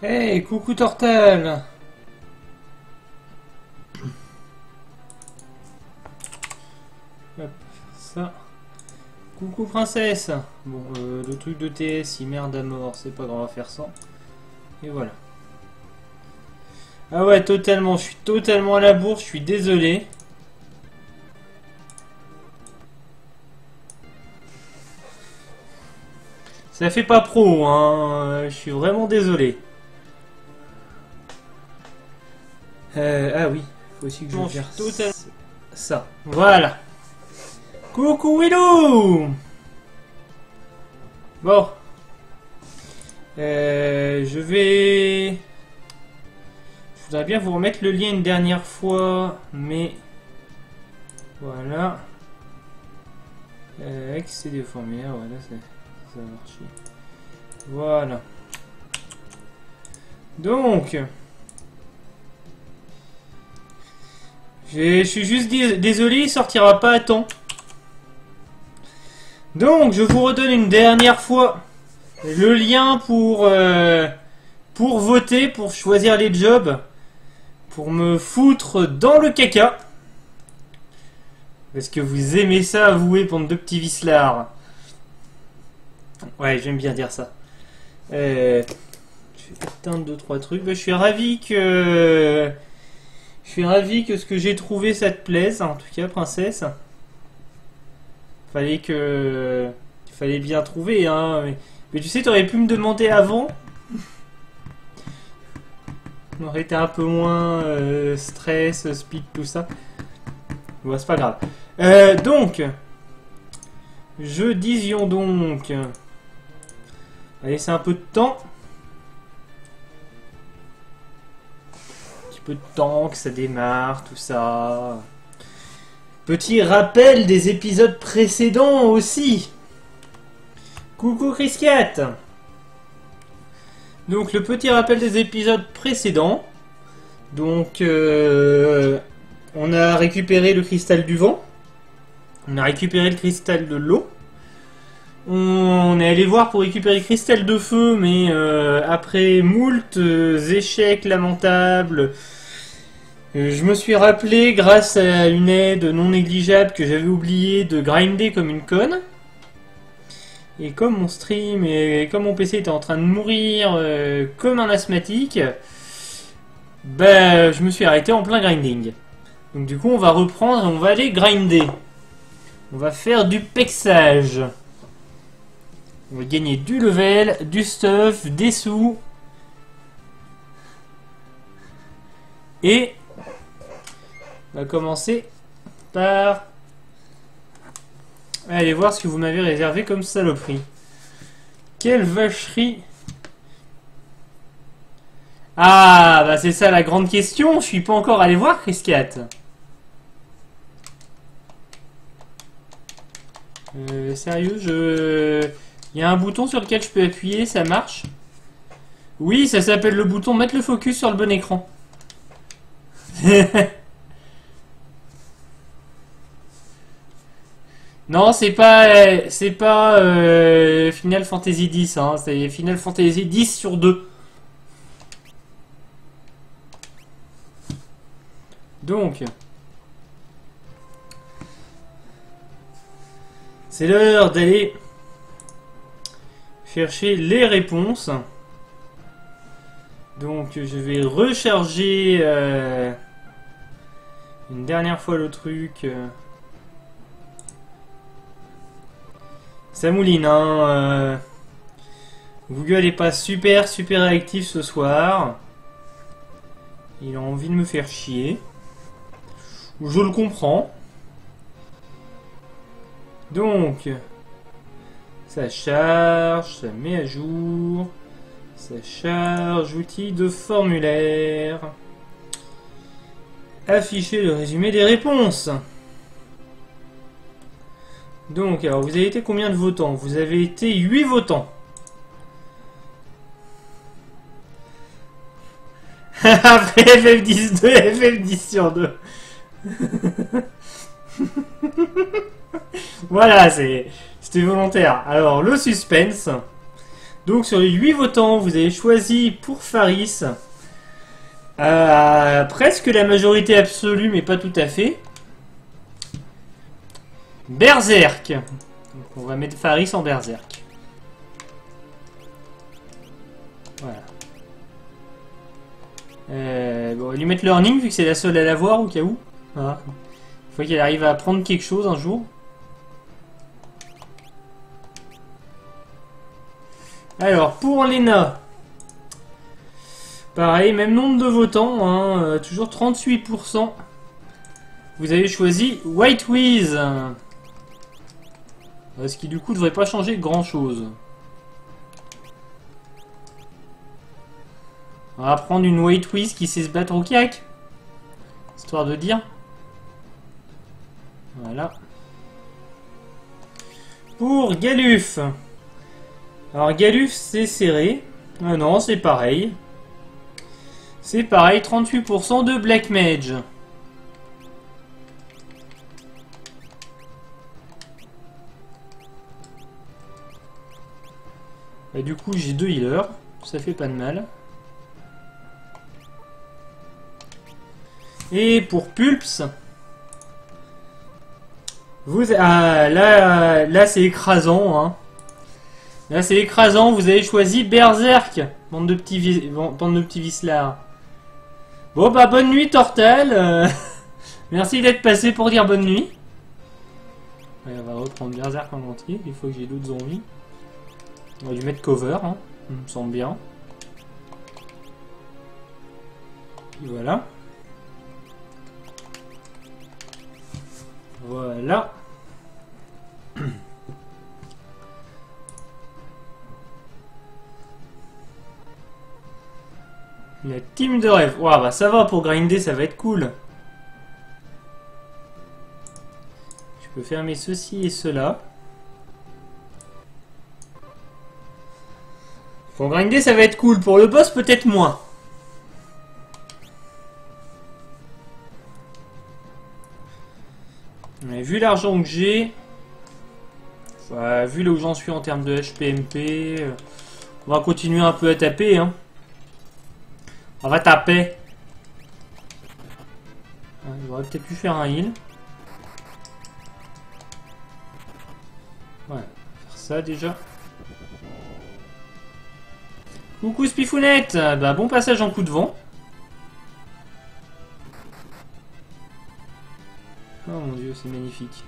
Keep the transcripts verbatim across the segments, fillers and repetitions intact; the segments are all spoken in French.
Hey, coucou Tortal. Hop, ça. Coucou princesse. Bon, euh, le truc de T S, il merde à mort, c'est pas grave, on va faire ça. Et voilà. Ah ouais, totalement, je suis totalement à la bourre, je suis désolé. Ça fait pas pro, hein, je suis vraiment désolé. Euh, ah oui, faut aussi que je gère totalement ça. Voilà. Coucou Willou. Bon. Euh, je vais... Je voudrais bien vous remettre le lien une dernière fois, mais... Voilà. Euh, accéder au formulaire, voilà, ça, ça va marcher. Voilà. Donc... Je suis juste désolé, il sortira pas à temps. Donc, je vous redonne une dernière fois le lien pour, euh, pour voter, pour choisir les jobs, pour me foutre dans le caca. Parce que vous aimez ça, avouer, bande de petits vislards. Ouais, j'aime bien dire ça. Euh, je vais éteindre deux trois trucs. Bah, je suis ravi que... Je suis ravi que ce que j'ai trouvé ça te plaise, en tout cas, princesse. Fallait que... Il fallait bien trouver, hein. Mais, mais tu sais, t'aurais pu me demander avant. On aurait été un peu moins euh, stress, speed, tout ça. Bon, c'est pas grave. Euh, donc... Je disions donc... On va laisser un peu de temps. Peu de temps que ça démarre, tout ça. Petit rappel des épisodes précédents aussi. Coucou Chris Cat. Donc le petit rappel des épisodes précédents. Donc euh, on a récupéré le cristal du vent. On a récupéré le cristal de l'eau. On est allé voir pour récupérer le cristal de feu, mais euh, après moult euh, échecs lamentables, euh, je me suis rappelé, grâce à une aide non négligeable que j'avais oublié, de grinder comme une conne. Et comme mon stream et comme mon P C était en train de mourir euh, comme un asthmatique, bah, je me suis arrêté en plein grinding. Donc du coup on va reprendre et on va aller grinder. On va faire du pexage. On va gagner du level, du stuff, des sous. Et on va commencer par aller voir ce que vous m'avez réservé comme saloperie. Quelle vacherie! Ah, bah c'est ça la grande question. Je suis pas encore allé voir Chris Cat. Euh, sérieux, je... Il y a un bouton sur lequel je peux appuyer, ça marche? Oui, ça s'appelle le bouton mettre le focus sur le bon écran. Non, c'est pas c'est pas euh, Final Fantasy dix, hein, c'est Final Fantasy dix sur deux. Donc, c'est l'heure d'aller chercher les réponses. Donc je vais recharger euh, une dernière fois le truc. Ça mouline, hein. Euh, Google est pas super super réactif ce soir. Il a envie de me faire chier. Je le comprends. Donc... Ça charge, ça met à jour, ça charge, outil de formulaire. Afficher le résumé des réponses. Donc, alors vous avez été combien de votants? Vous avez été huit votants. Après F F dix deux, F F dix sur deux. Voilà, c'est... C'était volontaire. Alors, le suspense. Donc sur les huit votants, vous avez choisi pour Faris euh, presque la majorité absolue, mais pas tout à fait. Berserk. Donc on va mettre Faris en Berserk. Voilà. Euh, bon, on va lui mettre Learning vu que c'est la seule à l'avoir au cas où. Voilà. Il faut qu'elle arrive à apprendre quelque chose un jour. Alors, pour Lena, pareil, même nombre de votants, hein, euh, toujours trente-huit pour cent. Vous avez choisi White Wiz. Ce qui du coup ne devrait pas changer grand chose. On va prendre une White Wiz qui sait se battre au kayak. Histoire de dire. Voilà. Pour Galuf. Alors Galuf c'est serré. Ah non, c'est pareil. C'est pareil, trente-huit pour cent de Black Mage. Et du coup j'ai deux healers. Ça fait pas de mal. Et pour Pulps. Vous, ah, là, là c'est écrasant. Hein. Là c'est écrasant. Vous avez choisi Berserk. Bande de petits, bande de petits vislards. Bon bah bonne nuit Tortal. Euh, merci d'être passé pour dire bonne nuit. Ouais, on va reprendre Berserk en entier. Il faut que j'ai d'autres zombies. On va lui mettre cover. Hein. Ça me semble bien. Et voilà. Voilà. La team de rêve. Ouah, bah ça va pour grinder, ça va être cool. Je peux fermer ceci et cela. Pour grinder, ça va être cool. Pour le boss, peut-être moins. Mais vu l'argent que j'ai, ouais, vu là où j'en suis en termes de H P M P, euh, on va continuer un peu à taper. Hein. On va taper. J'aurais peut-être pu faire un heal. Ouais, faire ça déjà. Coucou Spifounette, bah bon passage en coup de vent. Oh mon dieu, c'est magnifique.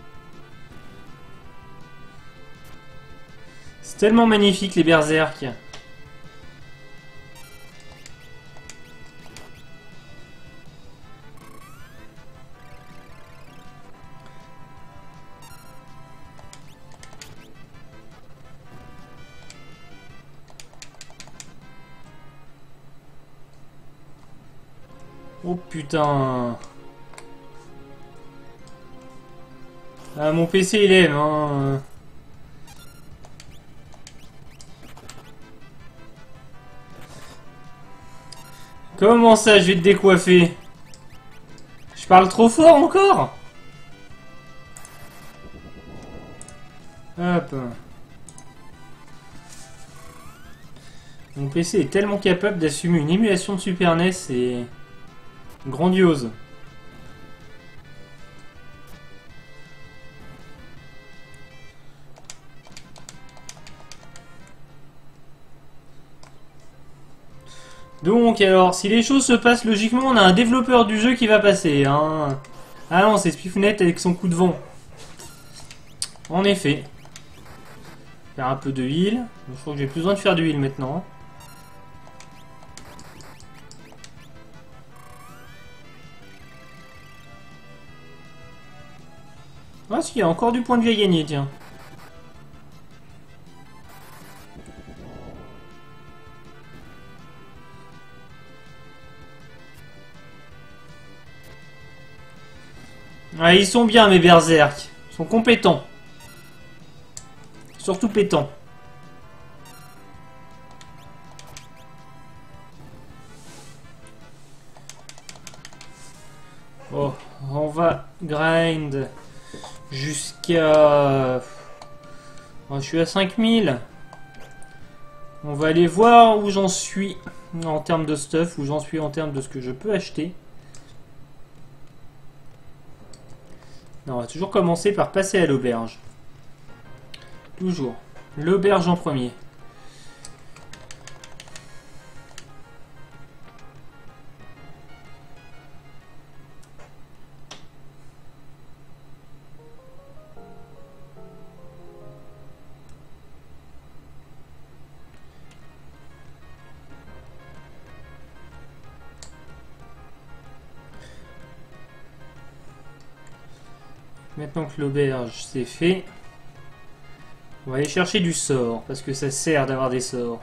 C'est tellement magnifique les berserks. Oh putain. Ah, mon P C il aime, hein. Comment ça, je vais te décoiffer? Je parle trop fort encore? Hop. Mon P C est tellement capable d'assumer une émulation de Super N E S, c'est grandiose. Donc alors, si les choses se passent logiquement, on a un développeur du jeu qui va passer. Hein. Ah non, c'est Spifounette avec son coup de vent. En effet. Faire un peu de heal. Je crois que j'ai plus besoin de faire du heal maintenant. Ah si, il y a encore du point de vie à gagner, tiens. Ah, ils sont bien mes berserk. Ils sont compétents. Surtout pétants. Oh, on va grind jusqu'à... Oh, je suis à cinq mille. On va aller voir où j'en suis en termes de stuff, où j'en suis en termes de ce que je peux acheter. Non, on va toujours commencer par passer à l'auberge. Toujours. L'auberge en premier. Maintenant que l'auberge c'est fait, on va aller chercher du sort, parce que ça sert d'avoir des sorts.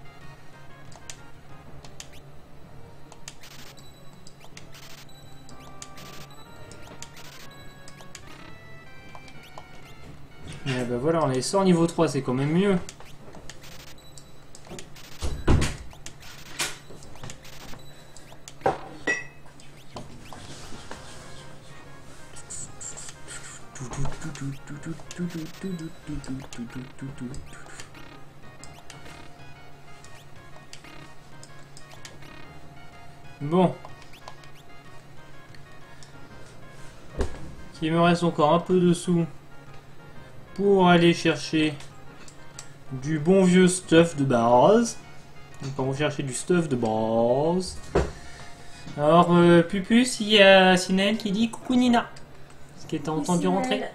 Et ben voilà, on a les sorts niveau trois, c'est quand même mieux. Bon. Il me reste encore un peu de sous pour aller chercher du bon vieux stuff de base. On va chercher du stuff de base. Alors, euh, Pupus, il y a Sinel qui dit coucou Nina. Est-ce qu'elle t'a entendu rentrer?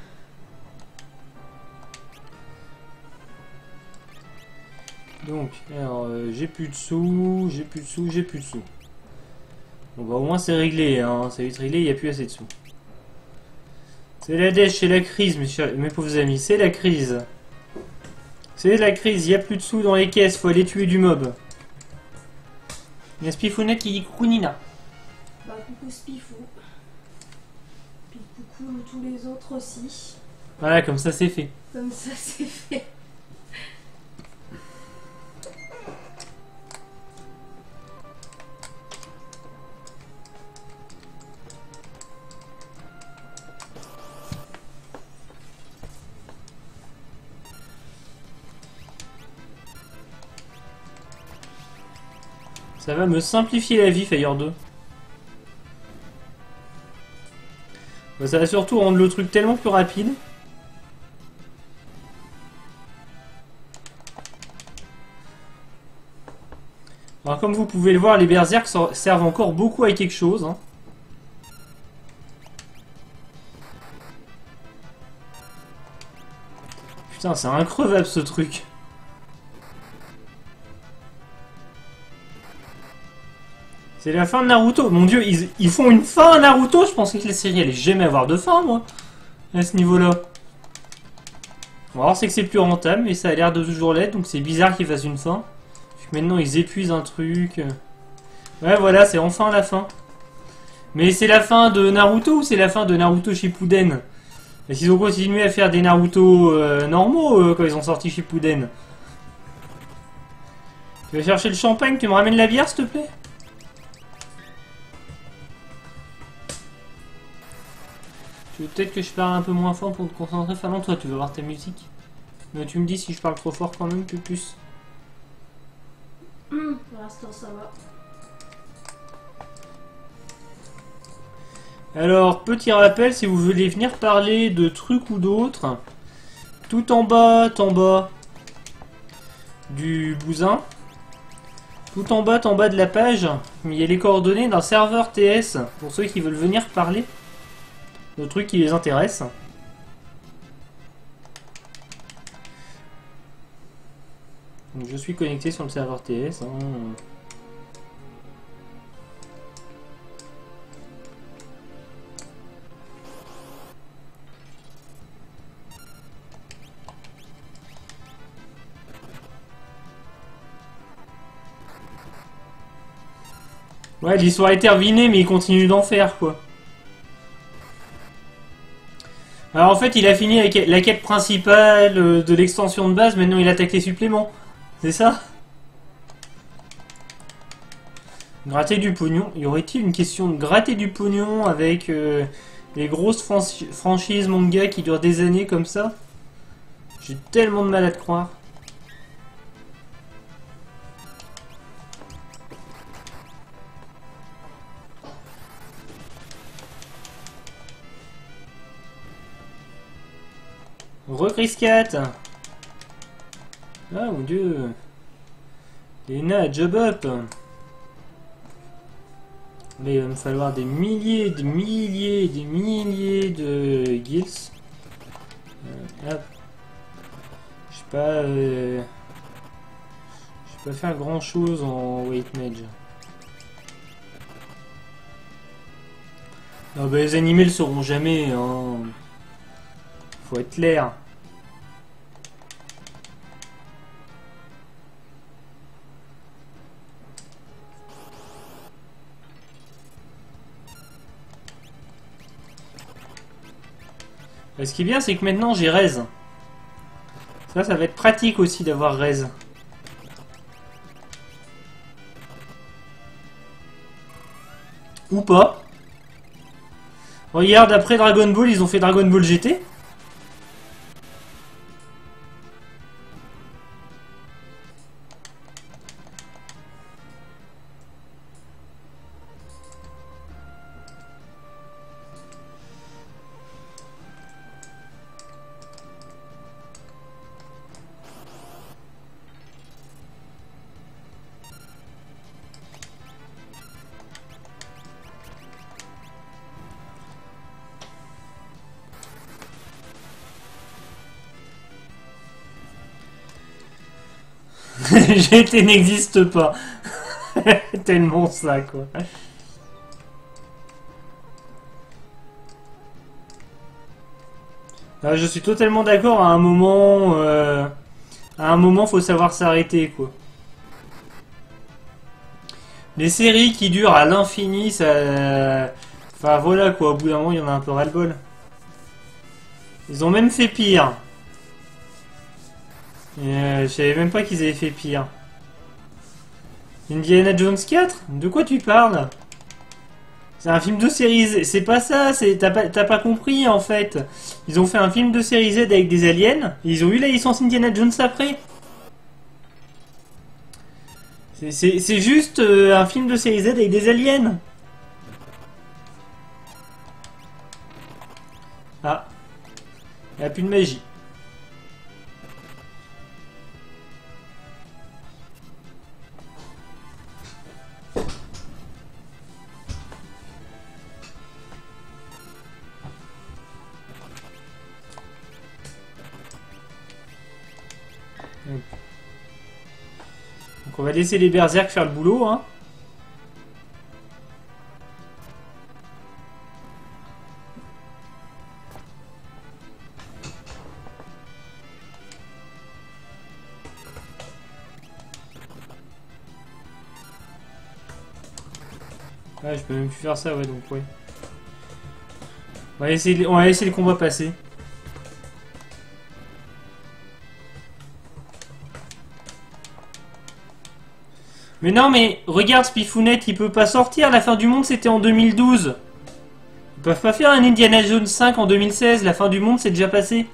Donc, alors, euh, j'ai plus de sous, j'ai plus de sous, j'ai plus de sous. Bon bah au moins c'est réglé, hein, ça va être réglé, il n'y a plus assez de sous. C'est la dèche, c'est la crise, mes, chers, mes pauvres amis, c'est la crise. C'est la crise, il n'y a plus de sous dans les caisses, faut aller tuer du mob. Il y a Spifounette qui dit coucou Nina. Bah coucou Spifou. Puis coucou tous les autres aussi. Voilà, comme ça c'est fait. Comme ça c'est fait. Ça va me simplifier la vie, Fire deux. Bah, ça va surtout rendre le truc tellement plus rapide. Alors comme vous pouvez le voir, les berserks servent encore beaucoup à quelque chose. Hein. Putain, c'est increvable ce truc. C'est la fin de Naruto. Mon dieu, ils, ils font une fin à Naruto. Je pensais que la série allait jamais avoir de fin, moi. À ce niveau-là. Bon, alors c'est que c'est plus rentable, mais ça a l'air de toujours l'être. Donc c'est bizarre qu'ils fassent une fin. Maintenant, ils épuisent un truc. Ouais, voilà, c'est enfin la fin. Mais c'est la fin de Naruto ou c'est la fin de Naruto Shippuden? Est-ce qu'ils ont continué à faire des Naruto euh, normaux euh, quand ils ont sorti Shippuden? Tu vas chercher le champagne, tu me ramènes la bière, s'il te plaît? Tu veux peut-être que je parle un peu moins fort pour te concentrer? Fallon, toi, tu veux voir ta musique? Mais tu me dis si je parle trop fort quand même, plus plus. Mmh, pour l'instant, ça va. Alors, petit rappel, si vous voulez venir parler de trucs ou d'autres, tout en bas, en bas du bousin, tout en bas, en bas de la page, il y a les coordonnées d'un serveur T S pour ceux qui veulent venir parler de trucs qui les intéressent. Donc, je suis connecté sur le serveur T S. Hein. Ouais, l'histoire est terminée, mais il continue d'en faire, quoi. Alors en fait, il a fini avec la quête principale de l'extension de base, maintenant il attaque les suppléments. C'est ça? Gratter du pognon. Y aurait-il une question de gratter du pognon avec euh, les grosses franchises manga qui durent des années comme ça? J'ai tellement de mal à te croire. Recriscat. Ah mon dieu. Lena, job up. Là, il va me falloir des milliers, des milliers, des milliers de guilds. Euh, hop. Je sais pas... Euh... Je peux pas faire grand chose en White Mage. Non, bah, les animés le sauront jamais, hein. Faut être clair. Ce qui est bien, c'est que maintenant j'ai raise. Ça, ça va être pratique aussi d'avoir raise. Ou pas. Regarde, après Dragon Ball, ils ont fait Dragon Ball G T. G T n'existe pas. Tellement ça, quoi. Ah, je suis totalement d'accord, à un moment... Euh, à un moment, faut savoir s'arrêter, quoi. Les séries qui durent à l'infini, ça... Enfin, voilà, quoi. Au bout d'un moment, il y en a un peu ras-le-bol. Ils ont même fait pire. Euh, je savais même pas qu'ils avaient fait pire. Indiana Jones quatre? De quoi tu parles? C'est un film de série Z. C'est pas ça, t'as pas, t'as pas compris en fait. Ils ont fait un film de série Z avec des aliens. Et ils ont eu la licence Indiana Jones après. C'est juste euh, un film de série Z avec des aliens. Ah. Il n'y a plus de magie. Donc on va laisser les berserks faire le boulot, hein. Ah, je peux même plus faire ça, ouais, donc ouais. On va laisser, on va laisser le combat passer. Mais non, mais regarde Spifounette, il peut pas sortir. La fin du monde, c'était en deux mille douze. Ils peuvent pas faire un Indiana Jones cinq en deux mille seize. La fin du monde, c'est déjà passé.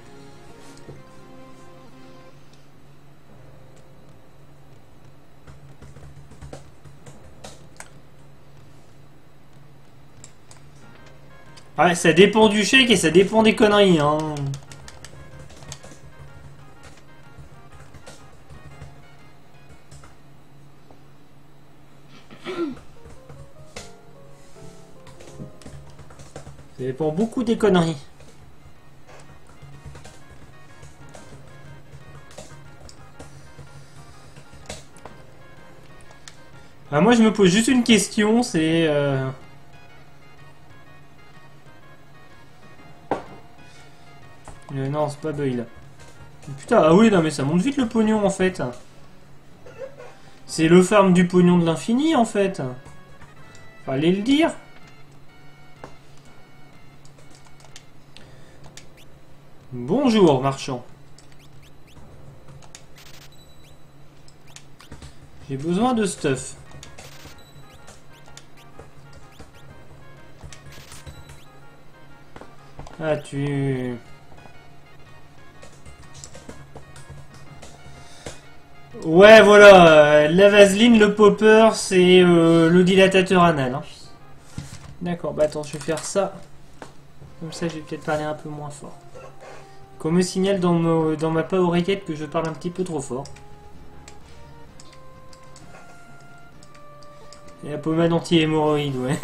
Ouais, ça dépend du chèque et ça dépend des conneries, hein. Ça dépend beaucoup des conneries. Ah, moi, je me pose juste une question, c'est... Euh... Euh, non, c'est pas Buy là. Putain, ah oui, non, mais ça monte vite le pognon en fait. C'est le farm du pognon de l'infini en fait. Fallait le dire. Bonjour, marchand. J'ai besoin de stuff. Ah, tu... Ouais, voilà, euh, la vaseline, le popper, c'est euh, le dilatateur anal. Hein. D'accord, bah attends, je vais faire ça. Comme ça, je vais peut-être parler un peu moins fort. Qu'on me signale dans, mo- dans ma oreillette que je parle un petit peu trop fort. Et la pommade anti-hémorroïde, ouais.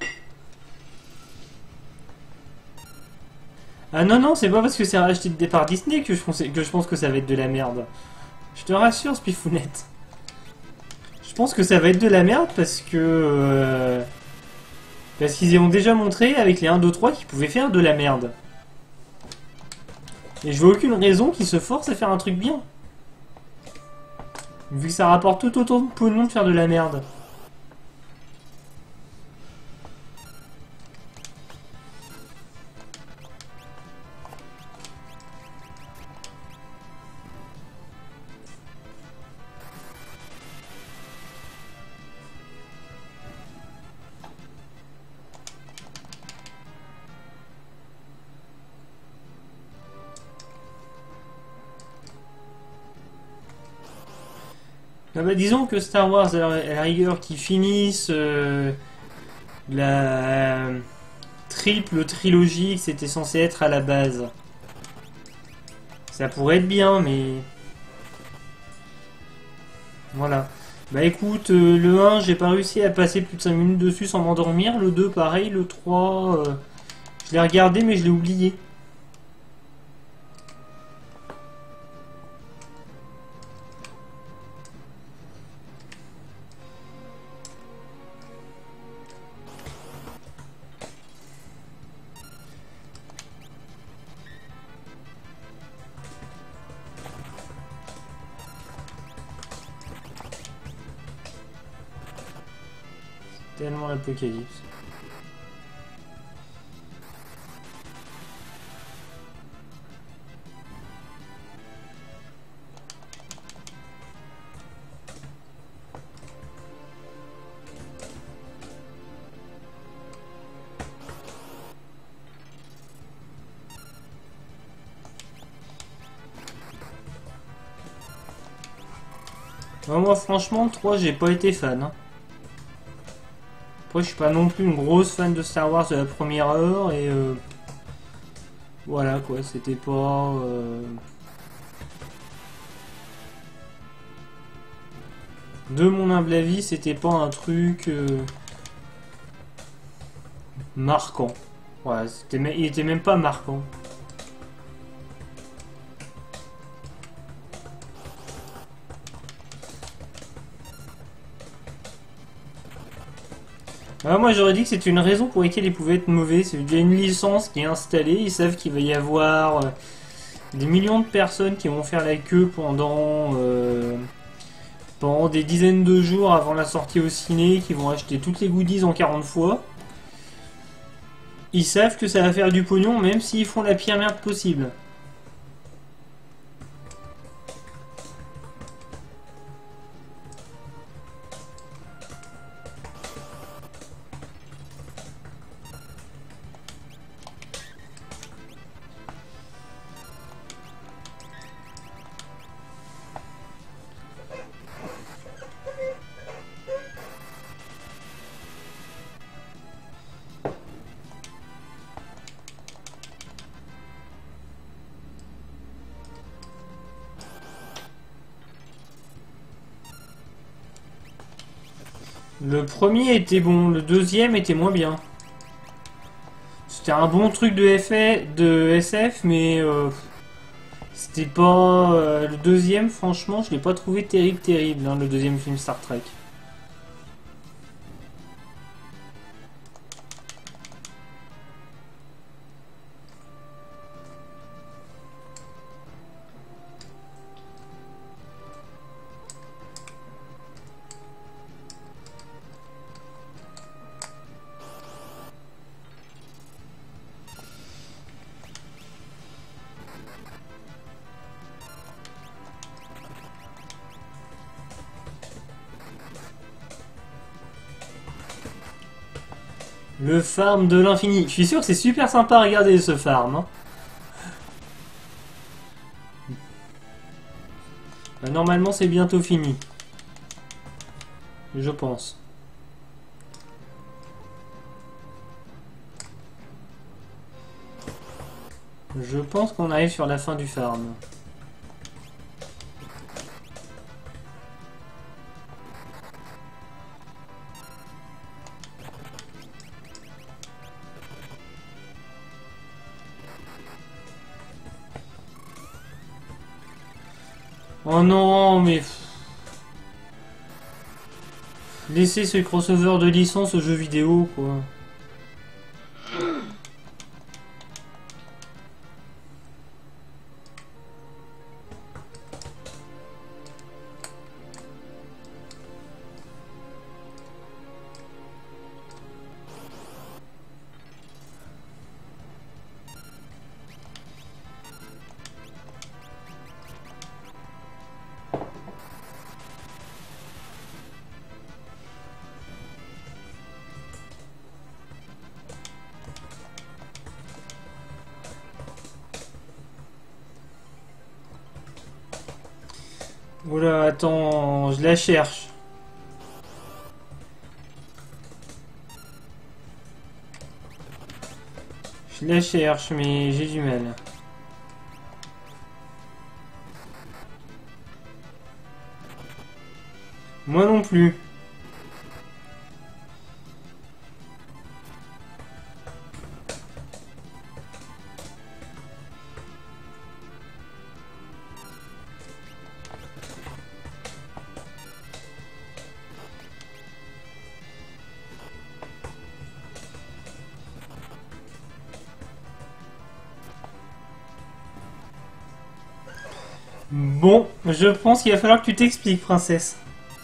Ah non, non, c'est pas parce que c'est racheté de départ Disney que je, pensais, que je pense que ça va être de la merde. Je te rassure, Spifounette. Je pense que ça va être de la merde parce que... Euh, parce qu'ils ont déjà montré avec les un, deux, trois qu'ils pouvaient faire de la merde. Et je vois aucune raison qu'ils se forcent à faire un truc bien. Vu que ça rapporte tout autant de pognon de faire de la merde. Ah bah disons que Star Wars, à la rigueur, qui finisse euh, la triple trilogie que c'était censé être à la base. Ça pourrait être bien, mais... Voilà. Bah écoute, euh, le un, j'ai pas réussi à passer plus de cinq minutes dessus sans m'endormir. Le deux, pareil. Le trois, euh, je l'ai regardé, mais je l'ai oublié. Tellement l'apocalypse. Ouais, moi franchement, le trois, j'ai pas été fan. Hein. Après, je suis pas non plus une grosse fan de Star Wars de la première heure et euh, voilà quoi, c'était pas. Euh... De mon humble avis, c'était pas un truc euh, marquant. Voilà, c'était, il était même pas marquant. Alors moi j'aurais dit que c'était une raison pour laquelle ils pouvaient être mauvais. C'est qu'il y a une licence qui est installée, ils savent qu'il va y avoir euh, des millions de personnes qui vont faire la queue pendant, euh, pendant des dizaines de jours avant la sortie au ciné, qui vont acheter toutes les goodies en quarante fois. Ils savent que ça va faire du pognon même s'ils font la pire merde possible. Le premier était bon, le deuxième était moins bien. C'était un bon truc de, F F, de S F, mais euh, c'était pas... Euh, le deuxième, franchement, je l'ai pas trouvé terrible, terrible, hein, le deuxième film Star Trek. Le farm de l'infini. Je suis sûr que c'est super sympa à regarder ce farm. Hein. Bah, normalement c'est bientôt fini. Je pense. Je pense qu'on arrive sur la fin du farm. Oh non, mais... Laissez ce crossover de licence aux jeux vidéo, quoi. Oula, attends, je la cherche. Je la cherche, mais j'ai du mal. Moi non plus. Bon, je pense qu'il va falloir que tu t'expliques, princesse.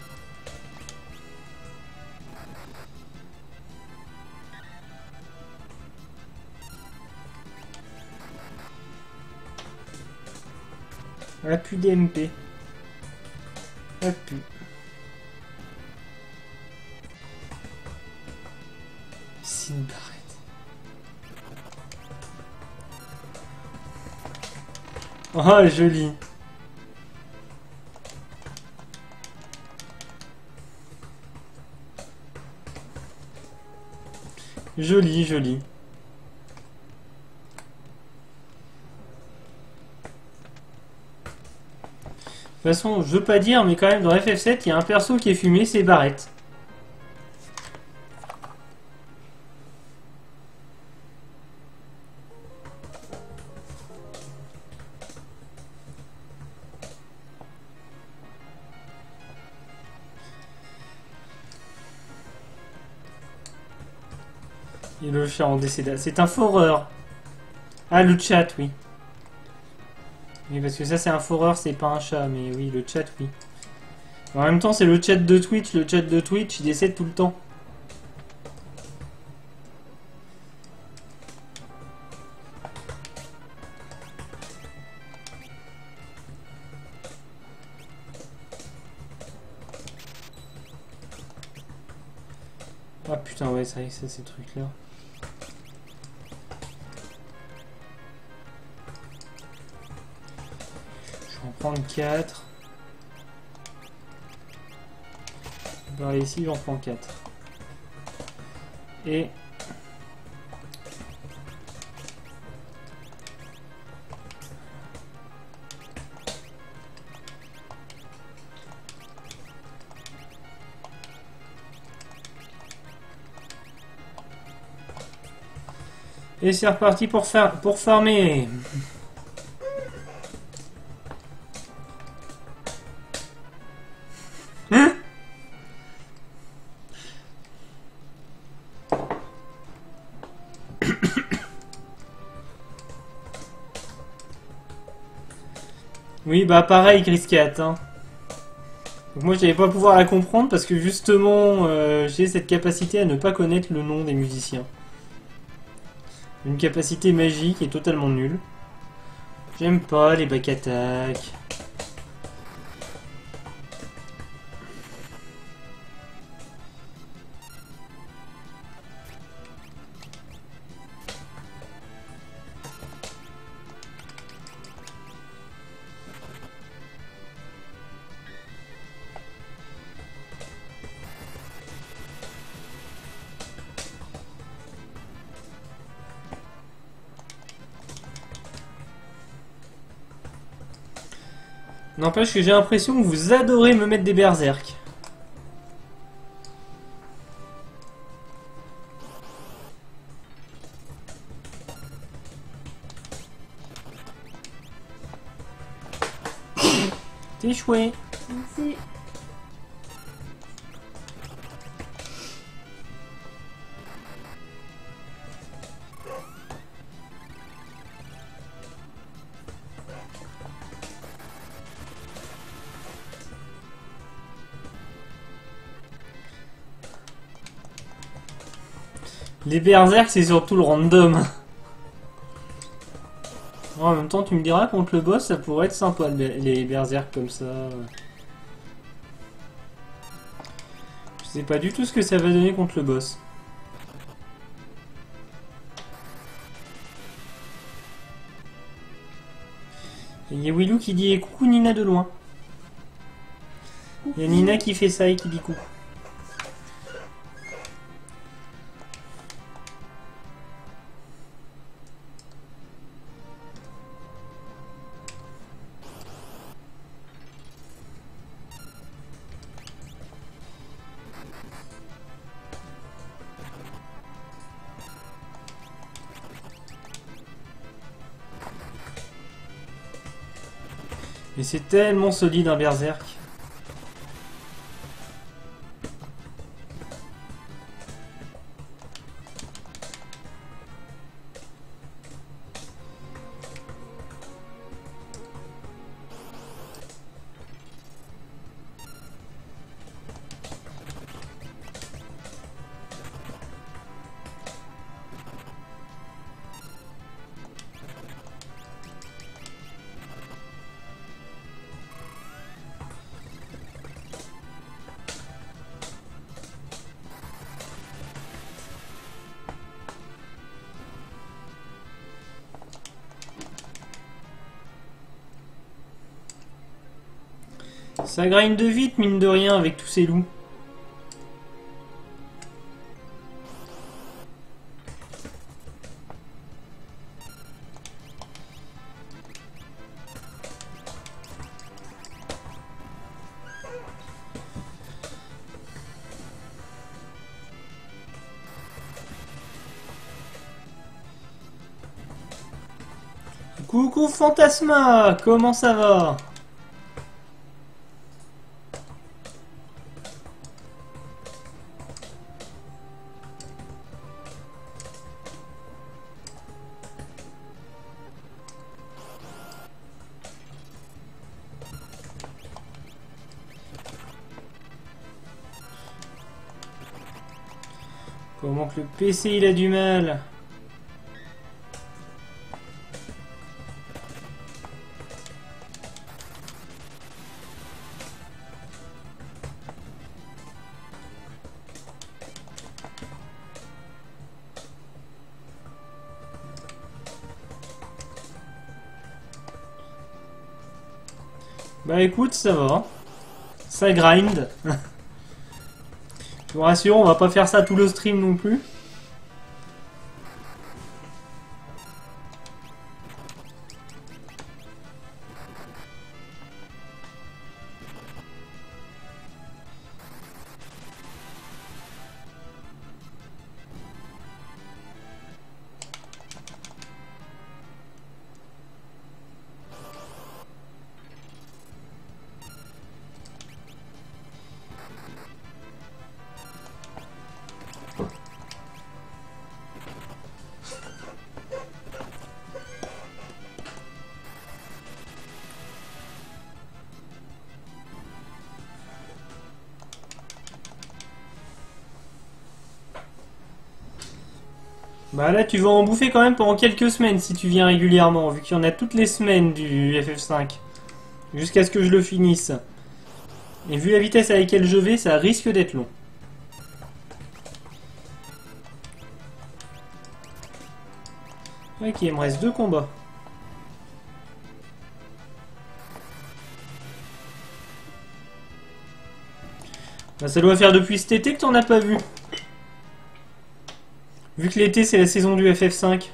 Elle a plus d'M P. Elle a plus. C'est une barrette. Oh, joli. Joli, joli. De toute façon, je veux pas dire, mais quand même, dans F F sept, il y a un perso qui est fumé, c'est Barrett. Et le chat en décéda. C'est un foreur. Ah, le chat, oui. Oui, parce que ça, c'est un foreur, c'est pas un chat. Mais oui, le chat, oui. En même temps, c'est le chat de Twitch. Le chat de Twitch, il décède tout le temps. Ah putain, ouais, c'est vrai que c'est ces trucs-là. Je vais en prendre quatre. Bah ici, j'en prends quatre. Et... Et c'est reparti pour faire pour farmer. Hein? Oui, bah pareil, Chris Cat. Hein. Donc moi, je n'allais pas pouvoir la comprendre parce que justement, euh, j'ai cette capacité à ne pas connaître le nom des musiciens. Une capacité magique et totalement nulle. J'aime pas les back attack. N'empêche que j'ai l'impression que vous adorez me mettre des berserk. T'es chouette. Merci. Les berserk, c'est surtout le random. En même temps, tu me diras, contre le boss, ça pourrait être sympa, les berserk comme ça. Je sais pas du tout ce que ça va donner contre le boss. Il y a Willou qui dit coucou Nina de loin. Il y a Nina qui fait ça et qui dit coucou. Mais c'est tellement solide un berserk. Ça grind vite, mine de rien, avec tous ces loups. Coucou Fantasma, comment ça va? Comment que le P C il a du mal? Bah écoute, ça va. Ça grind. Je vous rassure, on va pas faire ça tout le stream non plus. Bah là tu vas en bouffer quand même pendant quelques semaines si tu viens régulièrement, vu qu'il y en a toutes les semaines du F F cinq. Jusqu'à ce que je le finisse. Et vu la vitesse à laquelle je vais, ça risque d'être long. Ok, il me reste deux combats. Bah, ça doit faire depuis cet été que t'en as pas vu. Vu que l'été c'est la saison du F F cinq.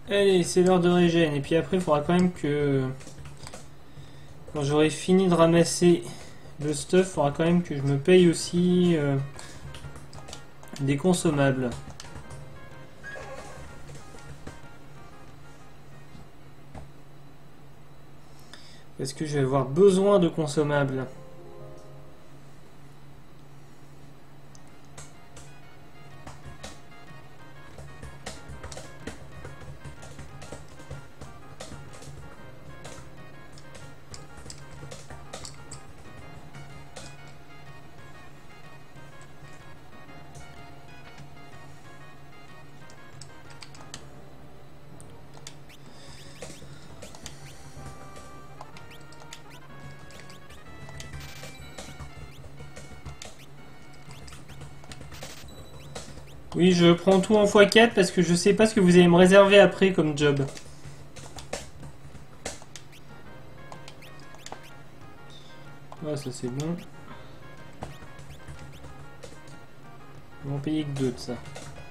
Allez, c'est l'heure de régène. Et puis après, il faudra quand même que... Quand j'aurai fini de ramasser le stuff, il faudra quand même que je me paye aussi euh, des consommables. Parce que je vais avoir besoin de consommables. Oui, je prends tout en fois quatre parce que je sais pas ce que vous allez me réserver après comme job. Ah, ça c'est bon. Ils vont payer que deux de ça.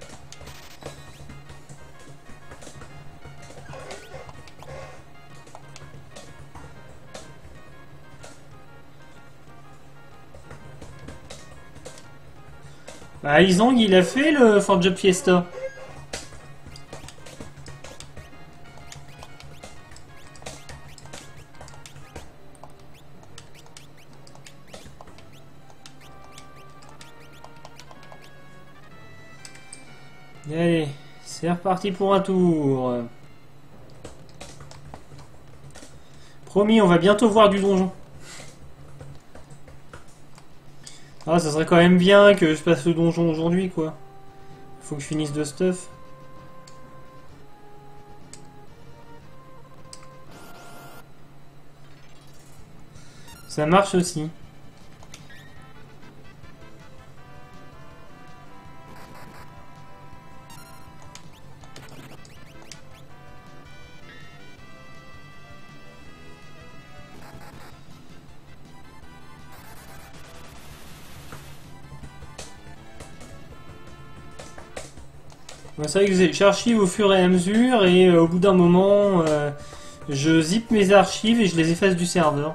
Bah, Isang, il a fait le Fort Job Fiesta. Allez, c'est reparti pour un tour. Promis, on va bientôt voir du donjon. Ah, ça serait quand même bien que je passe le donjon aujourd'hui, quoi. Faut que je finisse de stuff. Ça marche aussi. C'est vrai que j'archive au fur et à mesure et euh, au bout d'un moment, euh, je zip mes archives et je les efface du serveur.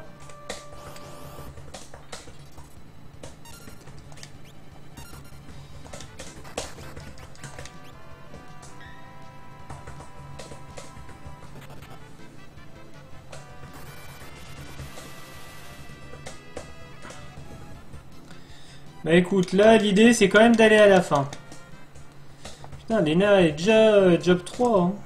Bah écoute, là l'idée c'est quand même d'aller à la fin. Putain, Lena est déjà euh, job trois. Hein.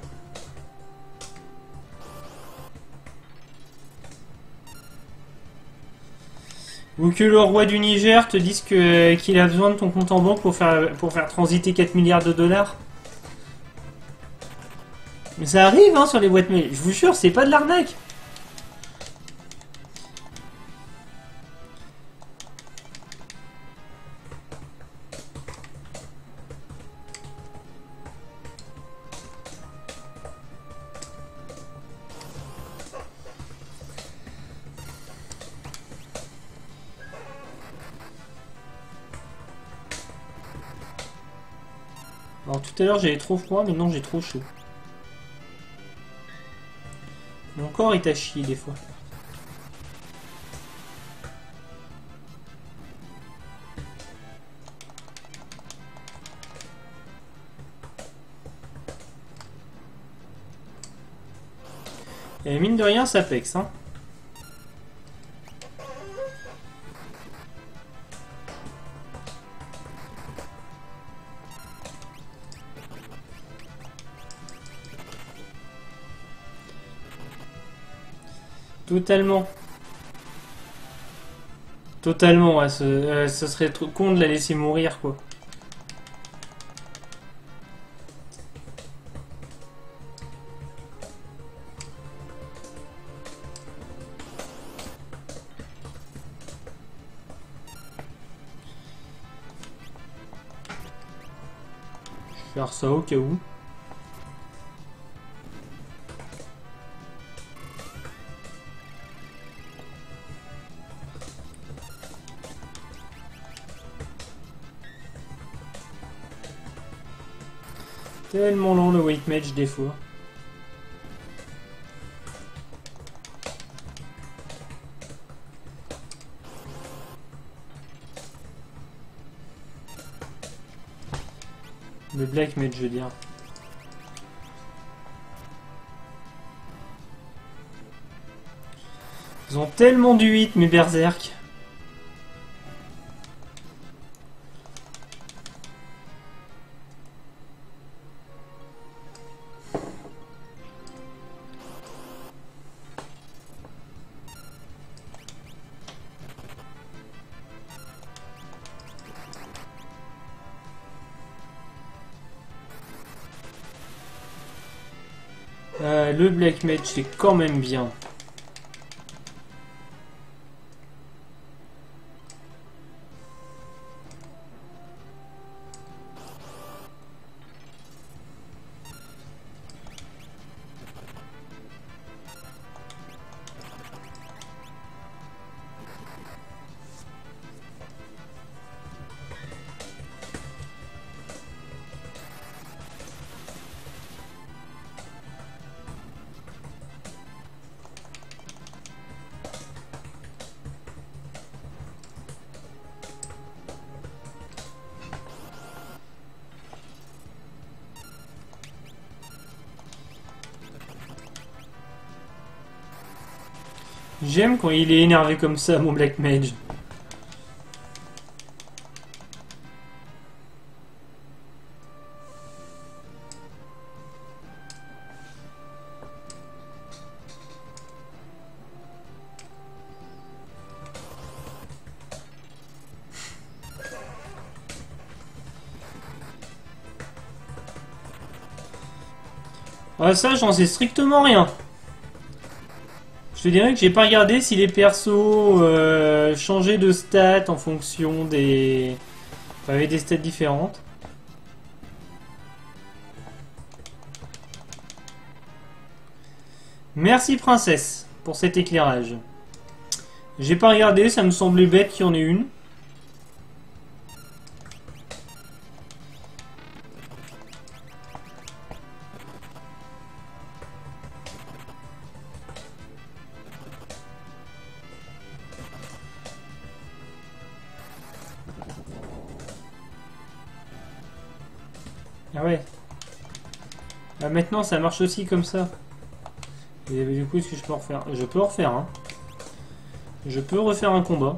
Ou que le roi du Niger te dise que qu'il a besoin de ton compte en banque pour faire, pour faire transiter quatre milliards de dollars. Mais ça arrive hein, sur les boîtes mail. Je vous jure, c'est pas de l'arnaque. Alors tout à l'heure j'avais trop froid, mais non j'ai trop chaud. Mon corps est à chier des fois. Et mine de rien ça pexe hein. Totalement. Totalement, ouais, ce, euh, ce serait trop con de la laisser mourir, quoi. Je vais faire ça au cas où. Tellement long le weight match des fois. Le Black Mage, je veux dire. Ils ont tellement du huit, mes berserk. Euh, le Black Mage, c'est quand même bien. J'aime quand il est énervé comme ça, mon Black Mage. Ah, ça, j'en sais strictement rien. Je te dirais que j'ai pas regardé si les persos euh, changeaient de stats en fonction des... Enfin, avec des stats différentes. Merci princesse pour cet éclairage. J'ai pas regardé, ça me semblait bête qu'il y en ait une. Ah ouais. Ah, maintenant ça marche aussi comme ça. Et du coup, est-ce que je peux refaire? Je peux refaire, hein. Je peux refaire un combat.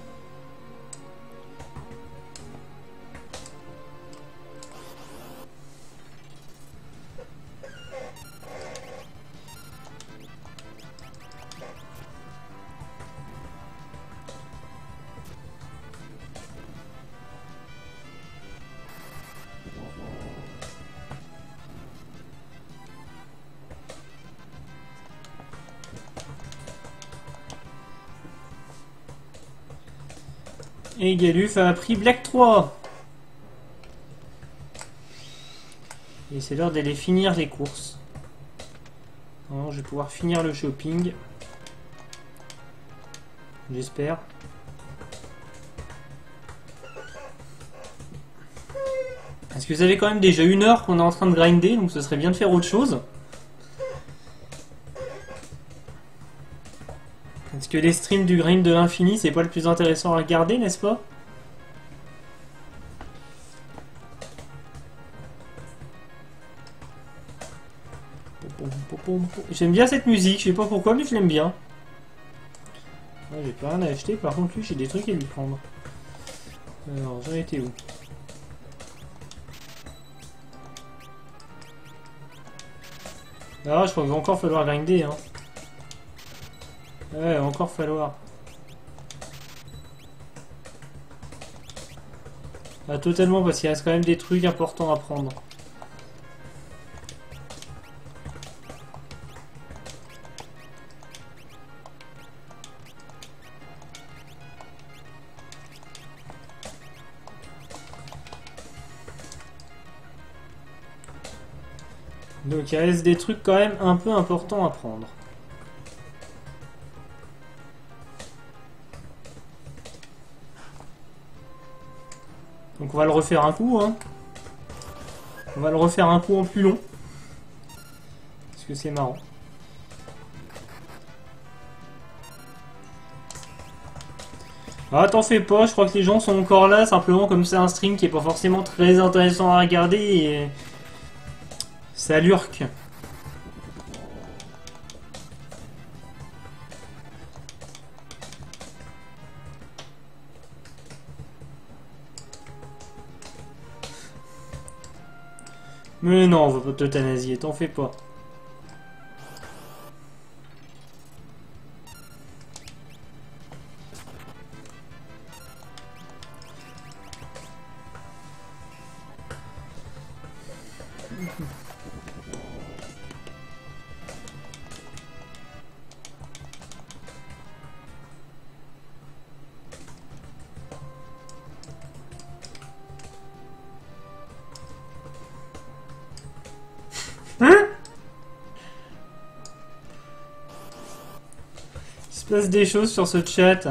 Et Galuf a appris Black trois. Et c'est l'heure d'aller finir les courses. Alors, je vais pouvoir finir le shopping. J'espère. Parce que vous avez quand même déjà une heure qu'on est en train de grinder, donc ce serait bien de faire autre chose. Parce que les streams du grind de l'infini, c'est pas le plus intéressant à regarder, n'est-ce pas? J'aime bien cette musique, je sais pas pourquoi, mais je l'aime bien. Ouais, j'ai plus rien à acheter, par contre lui j'ai des trucs à lui prendre. Alors, j'en étais où? Ah, je crois qu'il va encore falloir grinder, hein. Ouais, encore falloir. Ah, totalement, parce qu'il reste quand même des trucs importants à prendre. Donc il reste des trucs quand même un peu importants à prendre. Donc on va le refaire un coup, hein. On va le refaire un coup en plus long. Parce que c'est marrant. Ah, t'en fais pas, je crois que les gens sont encore là, simplement comme c'est un stream qui est pas forcément très intéressant à regarder et... ça lurque. Mais non, on va pas t'euthanasier, t'en fais pas. Hein? Il se passe des choses sur ce chat.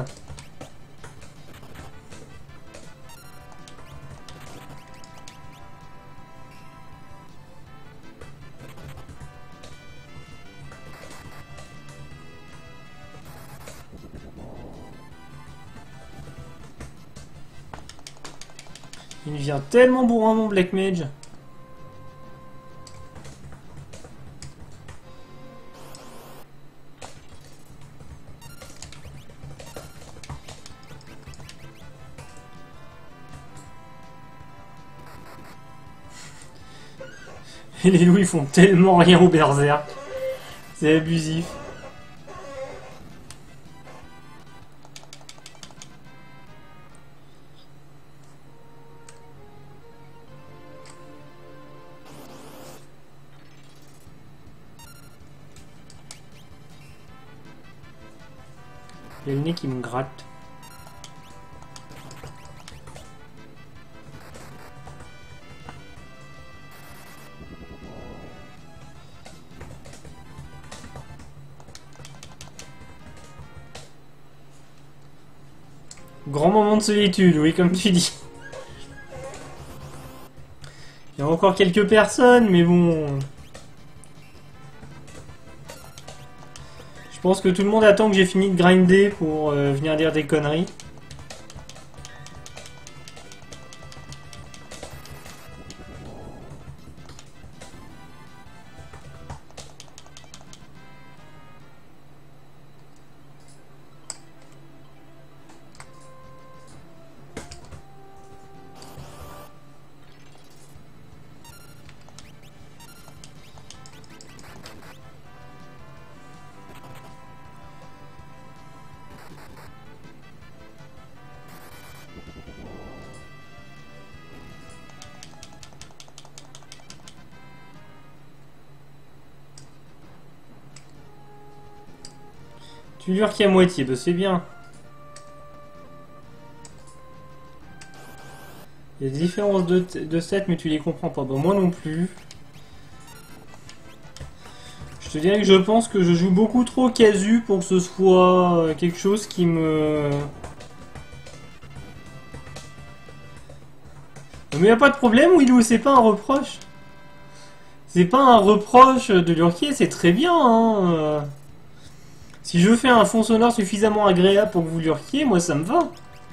Il vient tellement bourrin mon Black Mage. Et les loups ils font tellement rien au berserk. C'est abusif. Il y a le nez qui me gratte. Grand moment de solitude, oui, comme tu dis. Il y a encore quelques personnes, mais bon... Je pense que tout le monde attend que j'ai fini de grinder pour euh, venir dire des conneries. Tu lures qu'à moitié, bah c'est bien. Il y a des différences de, de set, mais tu les comprends pas. Bah moi non plus. Je te dirais que je pense que je joue beaucoup trop casu pour que ce soit quelque chose qui me... Mais y a pas de problème, Willou, c'est pas un reproche. C'est pas un reproche de lurker, c'est très bien, hein. Si je fais un fond sonore suffisamment agréable pour que vous lurquiez, moi ça me va.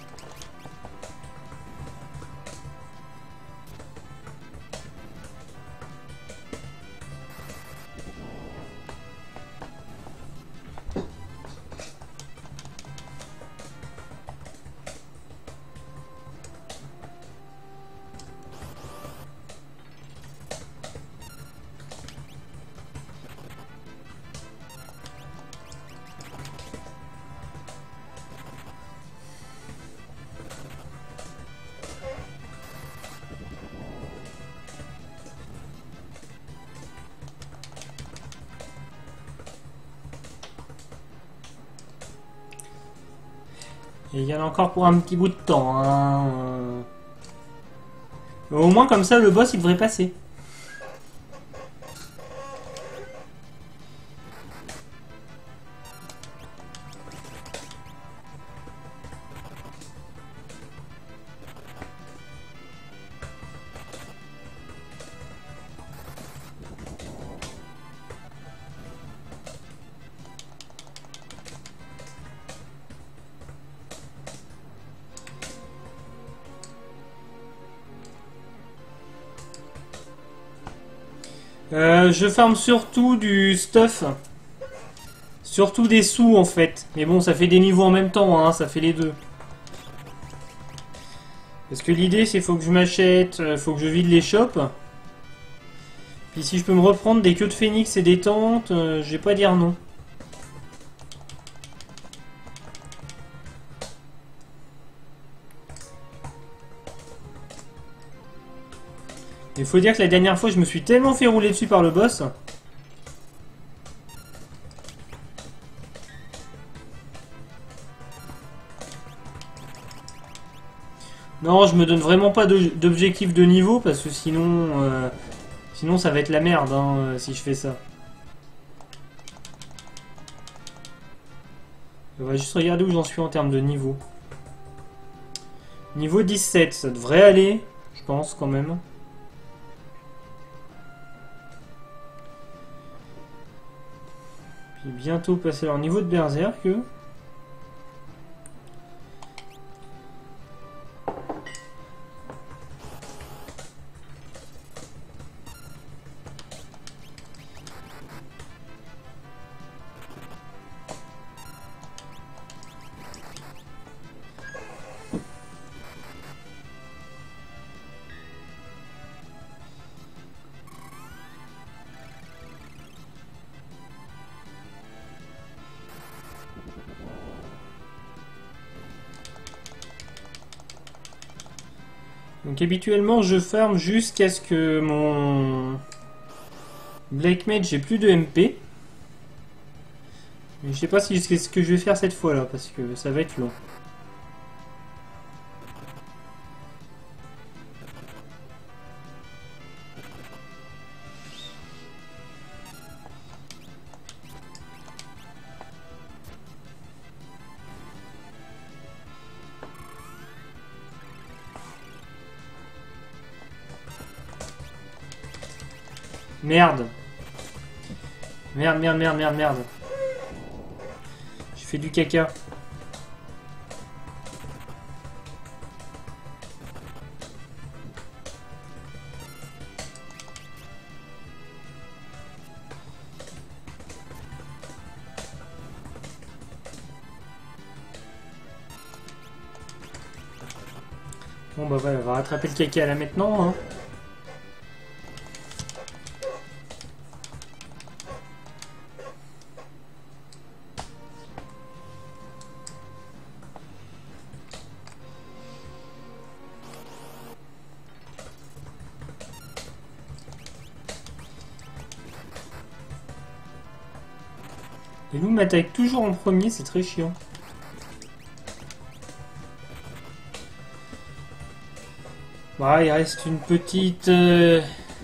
Et il y en a encore pour un petit bout de temps. Hein. Au moins comme ça le boss il devrait passer. Euh, je farme surtout du stuff. Surtout des sous en fait. Mais bon, ça fait des niveaux en même temps, hein, ça fait les deux. Parce que l'idée, c'est faut que je m'achète, euh, faut que je vide les shops. Puis si je peux me reprendre des queues de phénix et des tentes, euh, je vais pas dire non. Il faut dire que la dernière fois, je me suis tellement fait rouler dessus par le boss. Non, je me donne vraiment pas d'objectif de niveau parce que sinon, euh, sinon ça va être la merde hein, euh, si je fais ça. On va juste regarder où j'en suis en termes de niveau. Niveau dix-sept, ça devrait aller, je pense quand même. Puis bientôt passer leur niveau de berserk. Donc habituellement je farm jusqu'à ce que mon Black Mage ait plus de M P. Mais je sais pas si c'est ce que je vais faire cette fois là parce que ça va être long. Merde. Merde, merde, merde, merde, merde. J'ai fait du caca. Bon bah voilà, on va rattraper le caca là maintenant. Hein. Les loups m'attaquent toujours en premier, c'est très chiant. Bah, il reste une petite euh,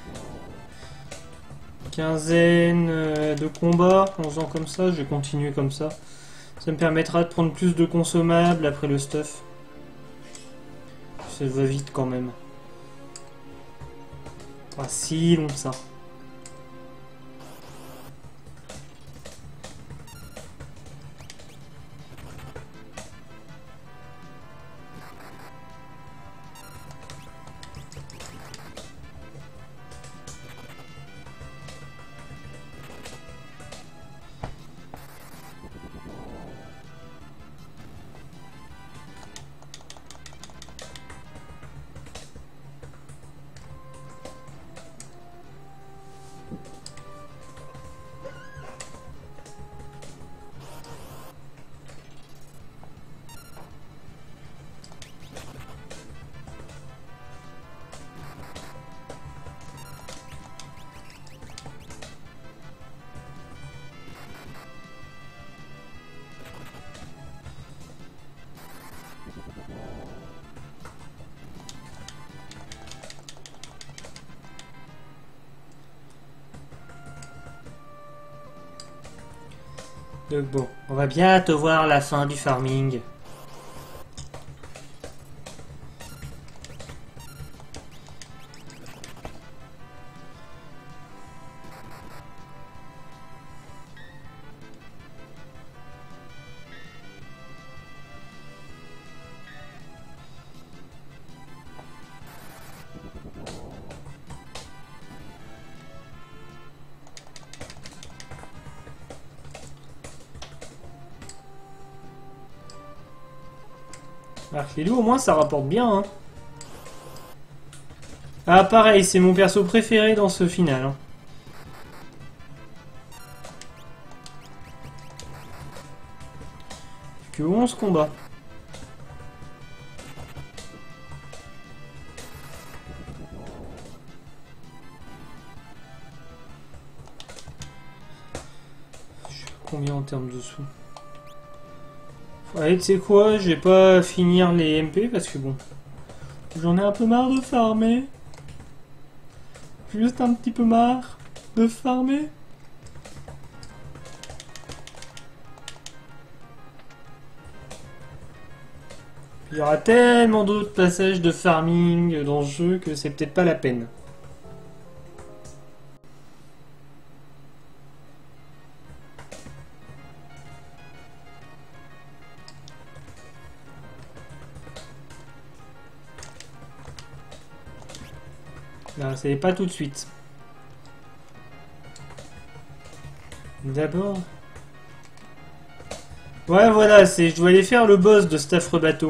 quinzaine euh, de combats. En faisant comme ça, je vais continuer comme ça. Ça me permettra de prendre plus de consommables après le stuff. Ça va vite quand même. Pas si long que ça. Donc bon, on va bientôt voir la fin du farming. Arc les loups, au moins ça rapporte bien. Hein. Ah pareil, c'est mon perso préféré dans ce final. Hein. Que onze combats. Je sais combien en termes de sous. Allez, tu sais quoi, je vais pas finir les M P parce que bon, j'en ai un peu marre de farmer. Juste un petit peu marre de farmer. Il y aura tellement d'autres passages de farming dans le jeu que c'est peut-être pas la peine. Non, c'est pas tout de suite. D'abord... Ouais, voilà, c'est, je dois aller faire le boss de cet affreux bateau.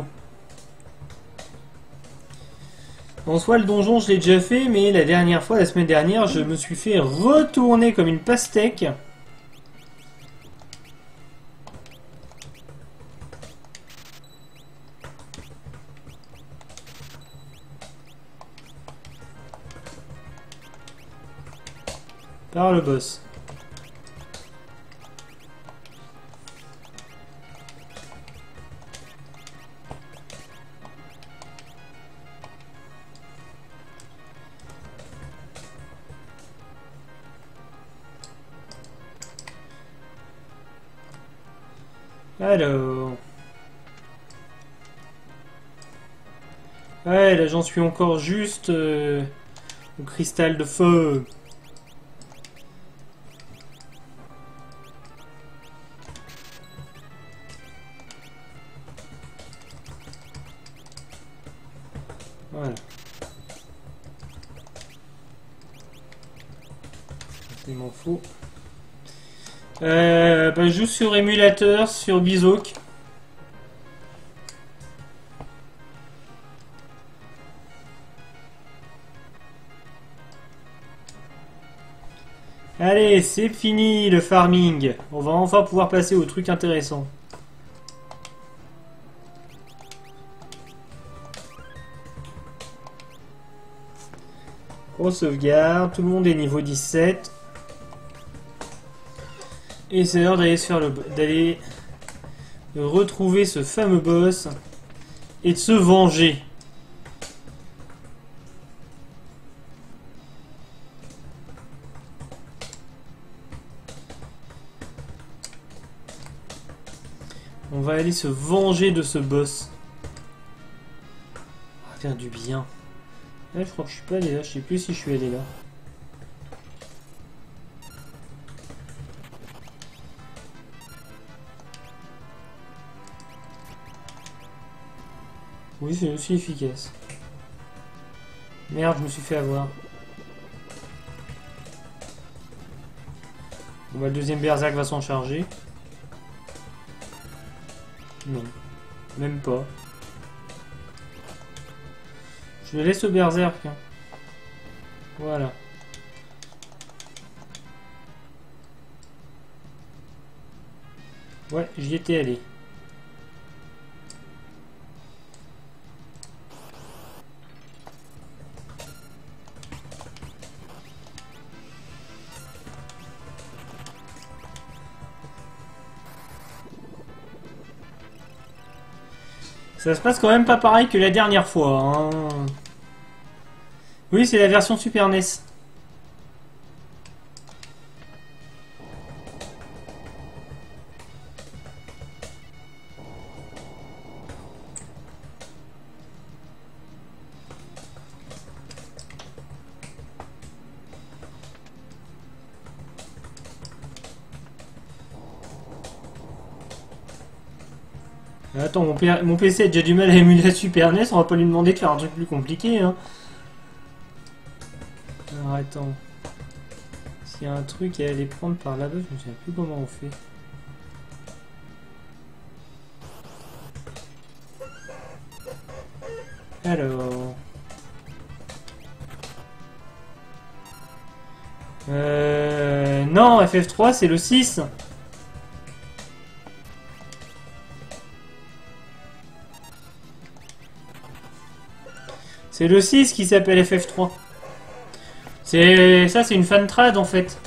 En soi, le donjon, je l'ai déjà fait, mais la dernière fois, la semaine dernière, je me suis fait retourner comme une pastèque. Par le boss. Alors... Ouais, là j'en suis encore juste euh, au cristal de feu. Voilà. Il m'en faut. Euh, bah, je joue sur émulateur, sur Bizoc. Allez, c'est fini le farming. On va enfin pouvoir passer au truc intéressant. On sauvegarde, tout le monde est niveau dix-sept. Et c'est l'heure d'aller se faire le d'aller retrouver ce fameux boss et de se venger. On va aller se venger de ce boss. On va faire du bien. Là, je crois que je suis pas allé là, je sais plus si je suis allé là. Oui, c'est aussi efficace. Merde, je me suis fait avoir. Bon, bah, le deuxième berserk va s'en charger. Non, même pas. Je le laisse au berserk. Hein. Voilà. Ouais, j'y étais allé. Ça se passe quand même pas pareil que la dernière fois. Hein. Oui, c'est la version Super N E S. Attends, mon, P mon P C a déjà du mal à émuler la Super N E S, on va pas lui demander de faire un truc plus compliqué. Hein. Alors attends. S'il y a un truc à aller prendre par là-bas, je ne sais plus comment on fait. Alors... Euh... Non, F F trois, c'est le six. C'est le six qui s'appelle F F trois. C'est ça, c'est une fan trad en fait.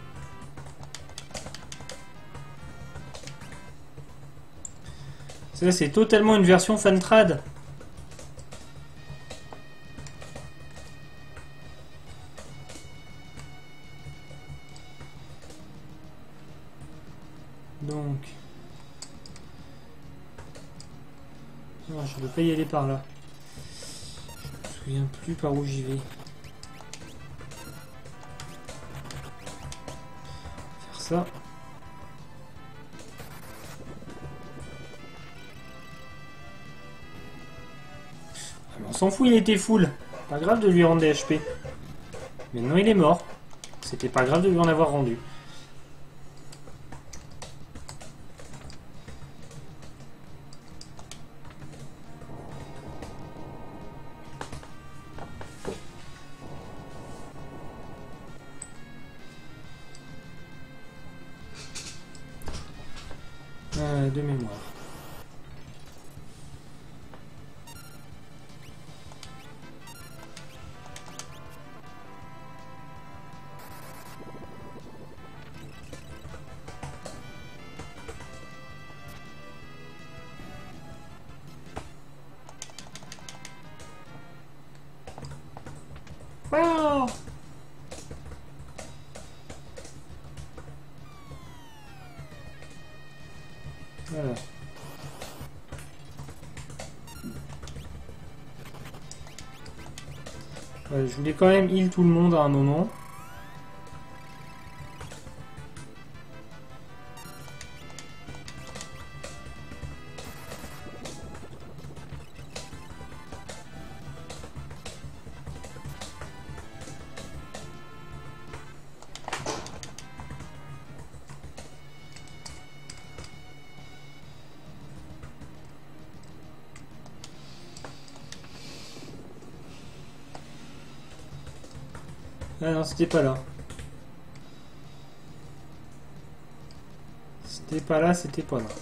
Ça, c'est totalement une version fan trad. Donc... Non, je ne peux pas y aller par là. Je me souviens plus par où j'y vais. Faire ça. On s'en fout, il était full. Pas grave de lui rendre des H P. Maintenant il est mort. C'était pas grave de lui en avoir rendu. Euh, de mémoire. Oh, voilà. Ouais, je voulais quand même heal tout le monde à un moment. Ah non, c'était pas là. C'était pas là, c'était pas là.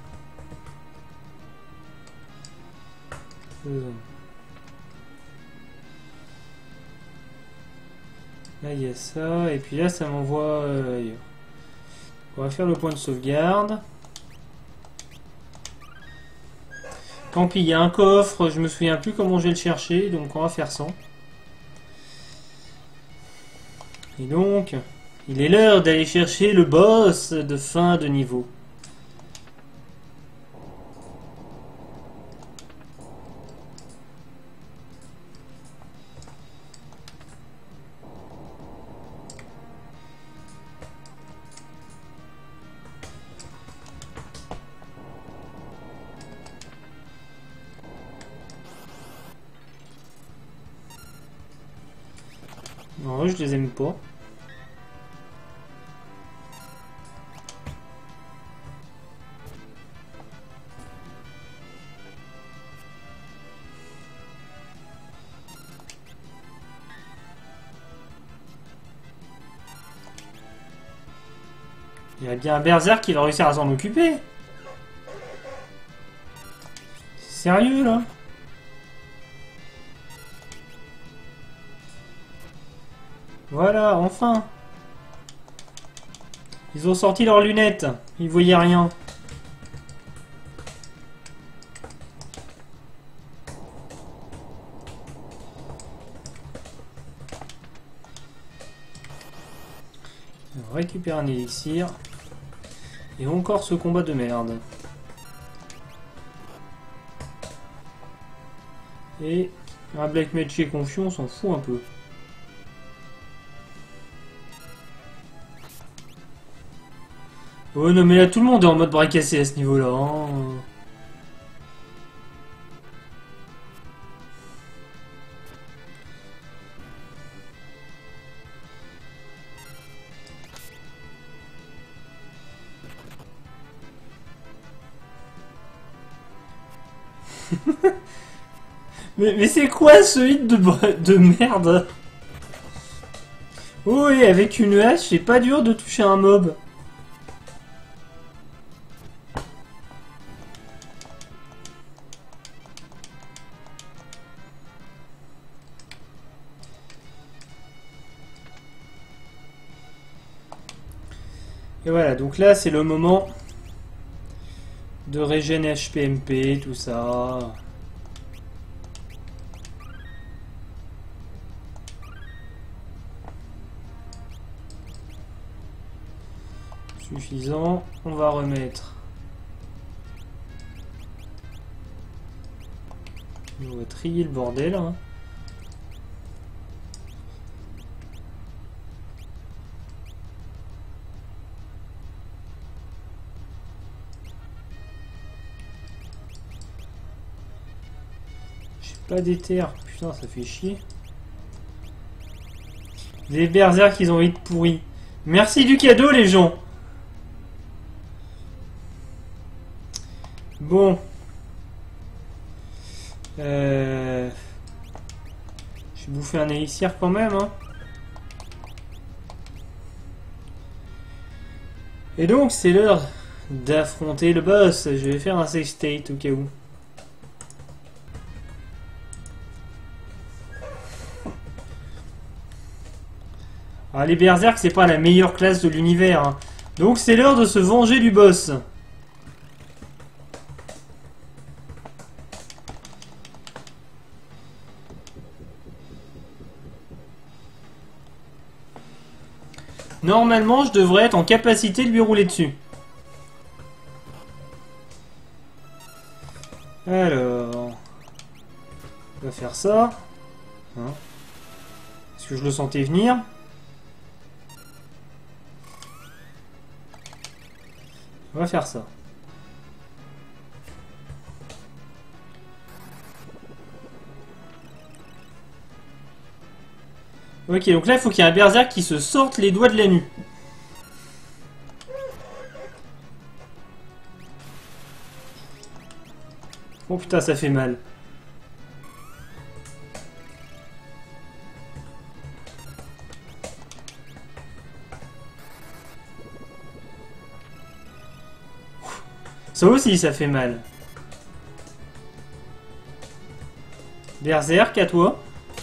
Euh. Là, il y a ça. Et puis là, ça m'envoie euh, ailleurs. On va faire le point de sauvegarde. Tant pis, il y a un coffre. Je me souviens plus comment je vais le chercher. Donc, on va faire ça. Et donc, il est l'heure d'aller chercher le boss de fin de niveau. Non, je les aime pas. Il y a bien un berserk qui va réussir à s'en occuper. Sérieux là? Voilà, enfin. Ils ont sorti leurs lunettes. Ils voyaient rien. On récupère un élixir. Et encore ce combat de merde. Et un Black Mage qui est confiant, on s'en fout un peu. Oh non mais là tout le monde est en mode bras cassé à ce niveau-là. Hein. Mais, mais c'est quoi ce hit de, de merde? Oh oui, avec une hache, c'est pas dur de toucher un mob. Et voilà, donc là c'est le moment de régène H P M P, tout ça. Suffisant, on va remettre. On va trier le bordel. Hein. Pas d'éther, putain ça fait chier. Les berserks ils ont envie de pourri. Merci du cadeau les gens. Bon. Euh... Je vais bouffer un élixir quand même. Hein. Et donc c'est l'heure d'affronter le boss. Je vais faire un save state au cas où. Ah, les berserks, c'est pas la meilleure classe de l'univers. Hein. Donc c'est l'heure de se venger du boss. Normalement, je devrais être en capacité de lui rouler dessus. Alors... On va faire ça. Hein. Est-ce que je le sentais venir ? On va faire ça. Ok, donc là, il faut qu'il y ait un berserk qui se sorte les doigts de la nuit. Oh putain, ça fait mal. Ça aussi, ça fait mal. Berserk, à toi.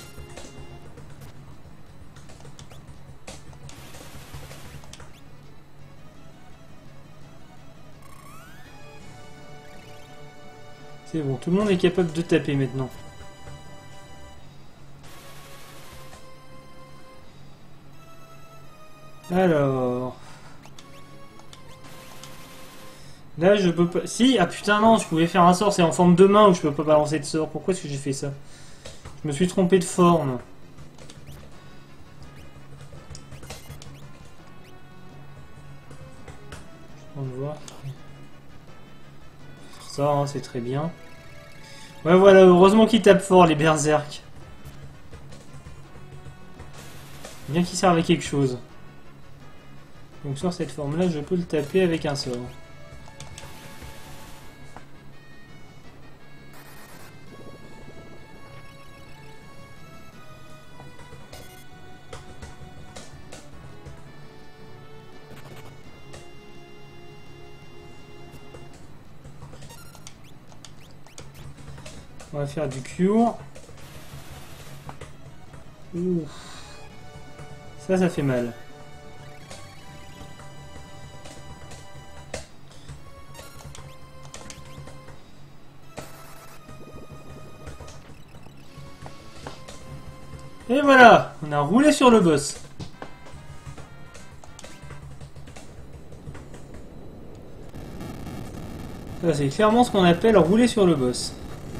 C'est bon, tout le monde est capable de taper maintenant. Alors... Là, je peux pas... Si, ah putain, non, je pouvais faire un sort, c'est en forme de main où je peux pas balancer de sort. Pourquoi est-ce que j'ai fait ça? Je me suis trompé de forme. On va voir. Ça, hein, c'est très bien. Ouais, voilà, heureusement qu'ils tapent fort, les berserk. Bien qu'ils servent à quelque chose. Donc sur cette forme-là, je peux le taper avec un sort. On va faire du cure. Ouh. Ça, ça fait mal. Et voilà, on a roulé sur le boss. Ça, c'est clairement ce qu'on appelle rouler sur le boss.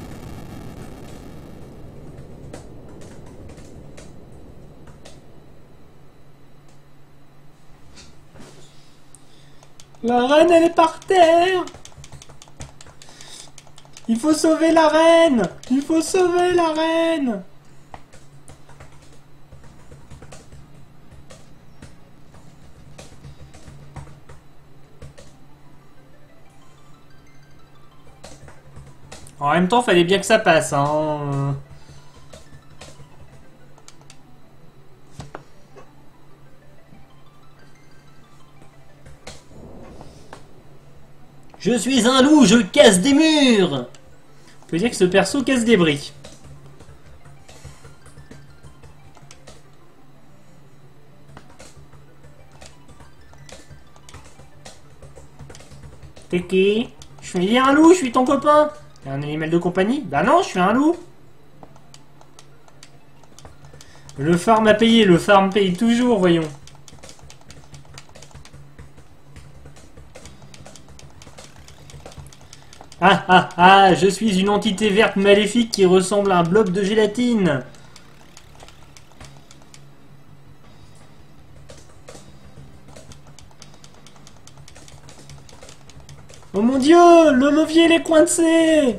La reine, elle est par terre. Il faut sauver la reine. Il faut sauver la reine. En même temps, fallait bien que ça passe, hein. Je suis un loup, je casse des murs. On peut dire que ce perso casse des briques. T'es qui? Je suis bien un loup, je suis ton copain. T'es un animal de compagnie? Bah non, je suis un loup. Le phare m'a payé, le phare me paye toujours, voyons. Ah ah ah, je suis une entité verte maléfique qui ressemble à un bloc de gélatine. Oh mon dieu, le levier il est coincé.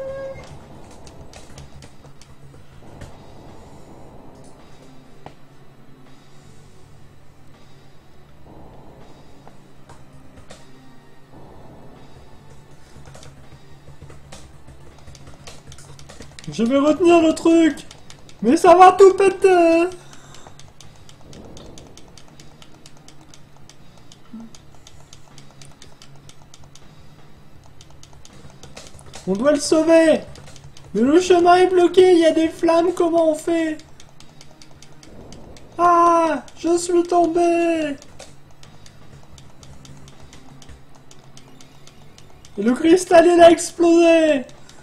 Je vais retenir le truc. Mais ça va tout péter. On doit le sauver. Mais le chemin est bloqué, il y a des flammes, comment on fait? Ah, je suis tombé. Et le cristal, il a explosé.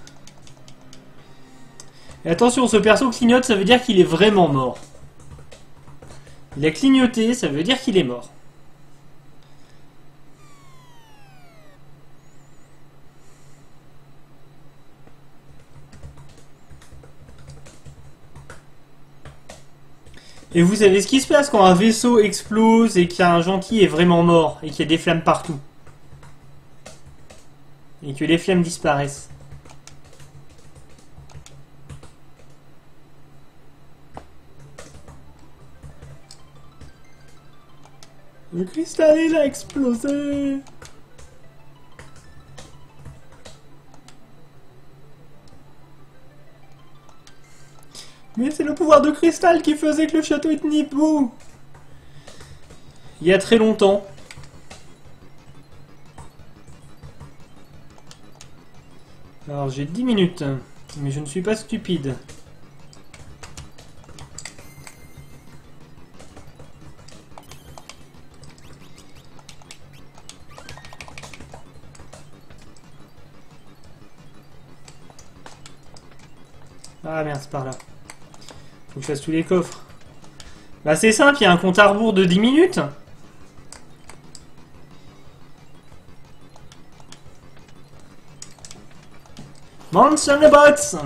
Et attention, ce perso clignote, ça veut dire qu'il est vraiment mort. Il a clignoté, ça veut dire qu'il est mort. Et vous savez ce qui se passe quand un vaisseau explose et qu'il y a un gentil est vraiment mort et qu'il y a des flammes partout. Et que les flammes disparaissent. Le cristal il a explosé. Mais c'est le pouvoir de cristal qui faisait que le château est debout. Il y a très longtemps. Alors j'ai dix minutes, mais je ne suis pas stupide. Ah merde, c'est par là. Faut que je fasse tous les coffres. Bah c'est simple, il y a un compte à rebours de dix minutes. Monster Bots.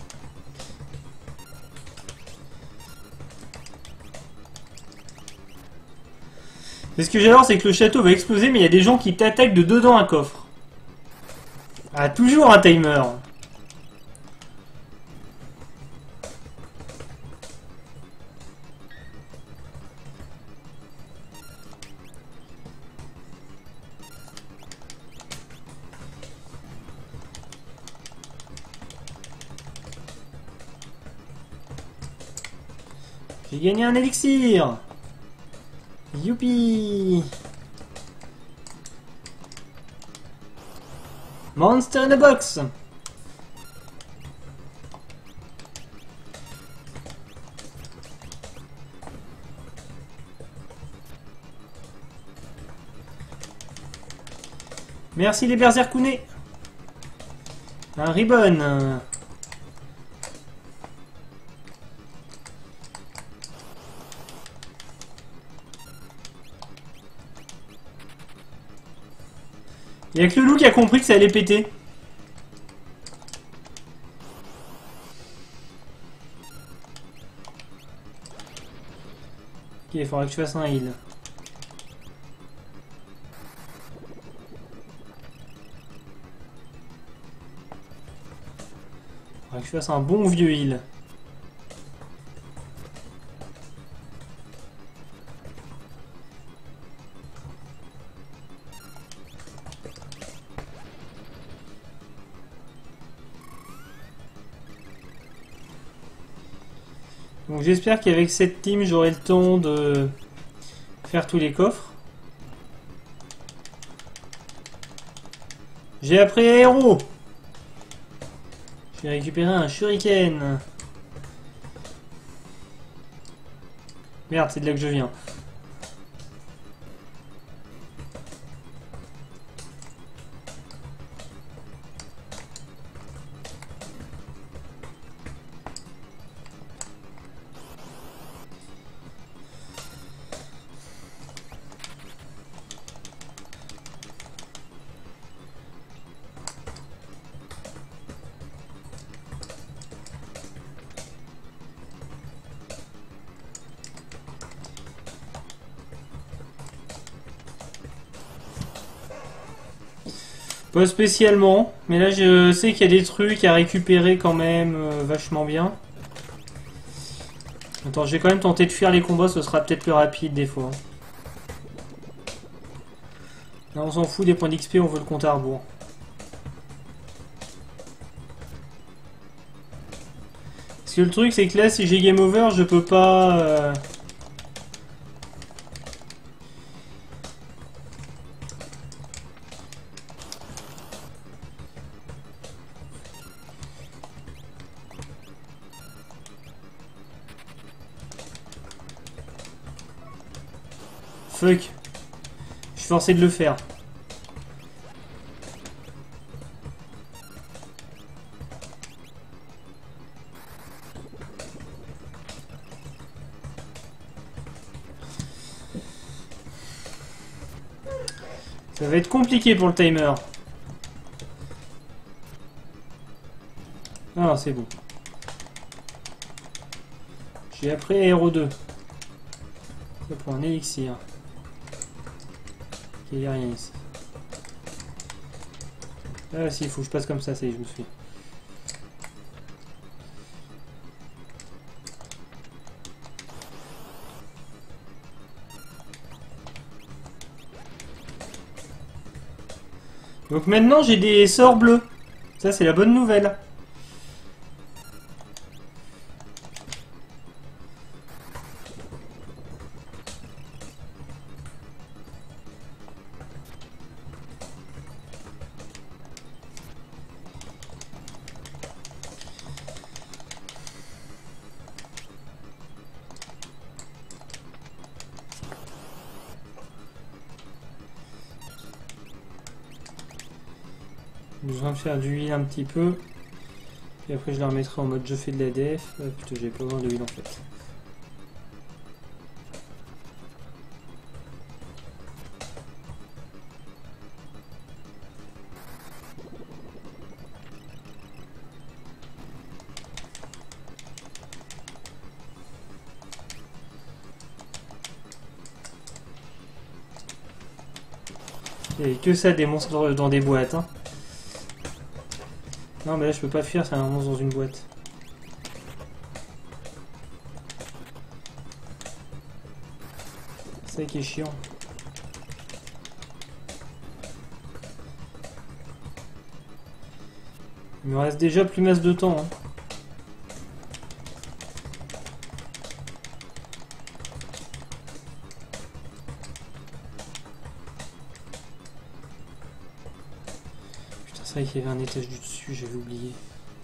Et ce que j'adore, c'est que le château va exploser, mais il y a des gens qui t'attaquent de dedans un coffre. Ah, toujours un timer. J'ai gagné un élixir. Youpi. Monster in a box. Merci les berserkounés. Un ribbon. Il y a que le loup qui a compris que ça allait péter. Ok, il faudra que je fasse un heal. Il faudra que je fasse un bon vieux heal. Donc j'espère qu'avec cette team, j'aurai le temps de faire tous les coffres. J'ai appris aéro. J'ai récupéré un shuriken. Merde, c'est de là que je viens. Pas spécialement, mais là je sais qu'il y a des trucs à récupérer quand même euh, vachement bien. Attends, je vais quand même tenter de fuir les combats, ce sera peut-être plus rapide des fois. Là on s'en fout des points d'X P, on veut le compte à rebours. Parce que le truc c'est que là si j'ai game over, je peux pas... Euh... Fuck. Je suis forcé de le faire. Ça va être compliqué pour le timer. Ah, c'est bon. J'ai appris Aéro deux. Ça pour un élixir. Il n'y a rien ici. Ah si, il faut que je passe comme ça, ça y est, je me suis. Donc maintenant j'ai des sorts bleus. Ça c'est la bonne nouvelle. J'ai besoin de faire du heal un petit peu. Et après je la remettrai en mode je fais de la D F. Ah, putain, j'ai pas besoin de heal en fait. Il n'y a que ça des monstres dans des boîtes. Hein. Non mais là je peux pas fuir, c'est un monstre dans une boîte. C'est ça qui est chiant. Il me reste déjà plus masse de temps. Hein. C'est vrai qu'il y avait un étage du dessus, j'avais oublié.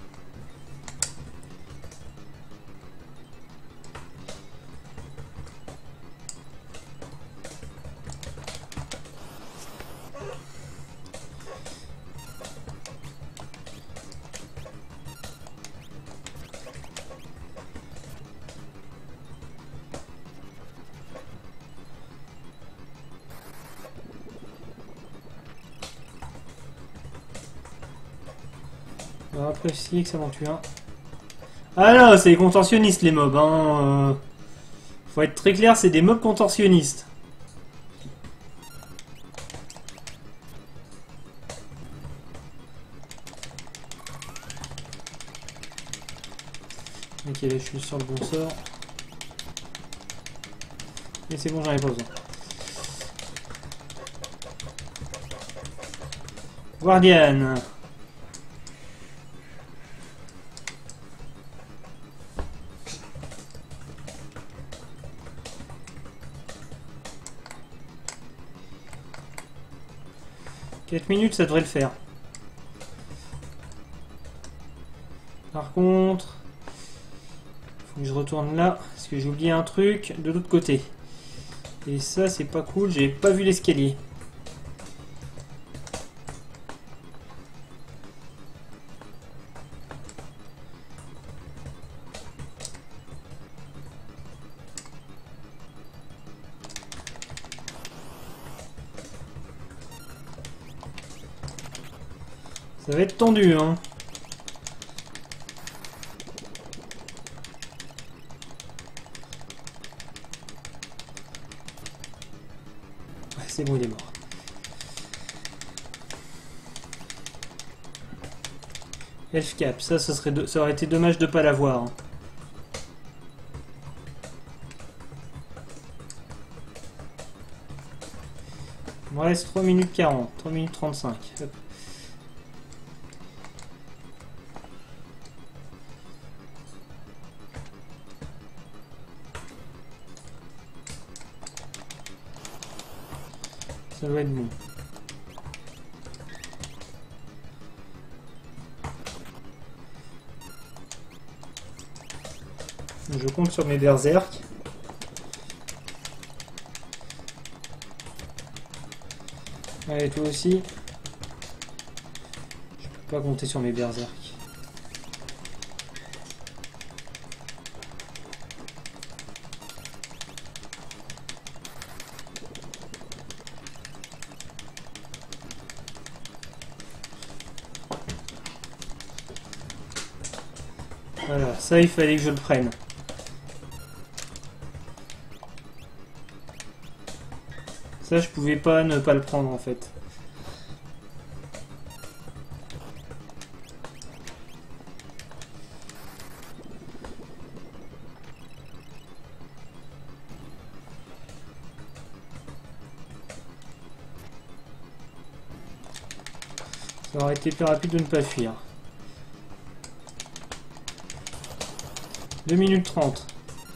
On va apprécier que ça m'en tue un. Ah non, c'est les contorsionnistes les mobs. Hein. Euh, faut être très clair, c'est des mobs contorsionnistes. Ok, là je suis sur le bon sort. Et c'est bon, j'en ai pas besoin. Guardian. quatre minutes, ça devrait le faire. Par contre, faut que je retourne là, parce que j'ai oublié un truc de l'autre côté. Et ça, c'est pas cool, j'ai pas vu l'escalier. Ça va être tendu, hein. Ouais, c'est bon, il est mort. Elf Cap, ça, ça, serait de... ça aurait été dommage de pas l'avoir. Hein. Il me reste trois minutes quarante, trois minutes trente-cinq. Hop. Ça doit être bon. Je compte sur mes berserk. Allez, toi aussi. Je peux pas compter sur mes berserk. Voilà, ça il fallait que je le prenne. Ça je pouvais pas ne pas le prendre en fait. Ça aurait été plus rapide de ne pas fuir. deux minutes trente.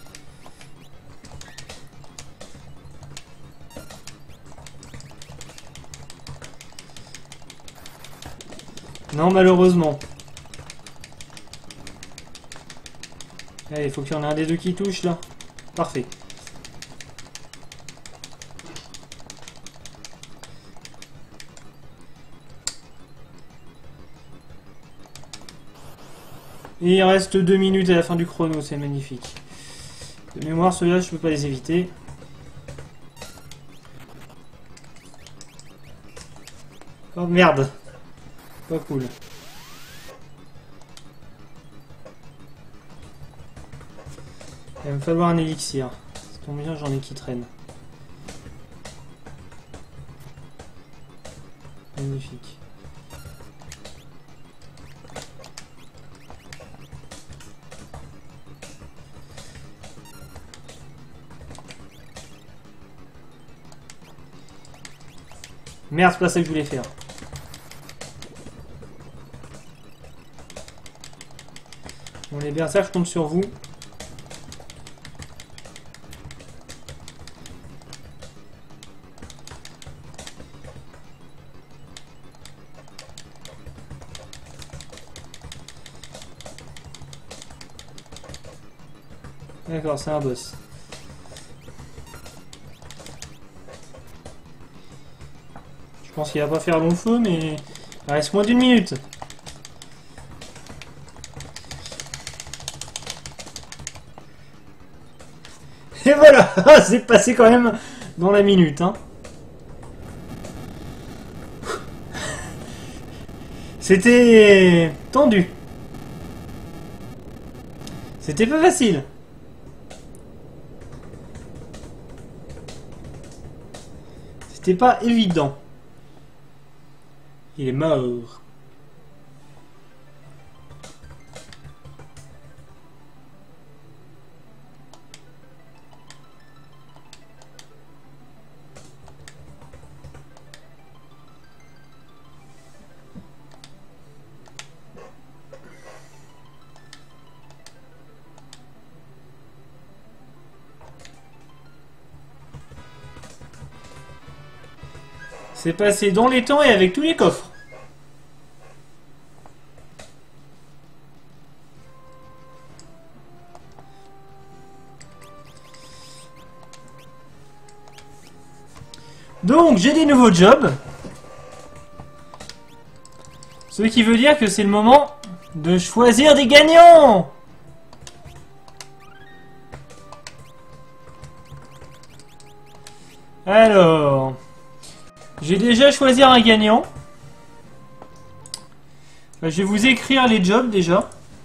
Non, malheureusement. Allez, il faut qu'il y en ait un des deux qui touche, là. Parfait. Et il reste deux minutes à la fin du chrono, c'est magnifique. De mémoire, ceux-là, je peux pas les éviter. Oh merde! Pas cool. Il va me falloir un élixir. C'est combien j'en ai qui traînent. Magnifique. Merde, c'est pas ça que je voulais faire. Bon, les berserk, je compte sur vous. D'accord, c'est un boss. Je pense qu'il va pas faire long feu, mais il reste moins d'une minute. Et voilà, c'est passé quand même dans la minute. Hein. C'était tendu. C'était pas facile. C'était pas évident. Il est mort. C'est passé dans les temps et avec tous les coffres. Donc, j'ai des nouveaux jobs. Ce qui veut dire que c'est le moment de choisir des gagnants. Alors, j'ai déjà choisi un gagnant. Je vais vous écrire les jobs déjà.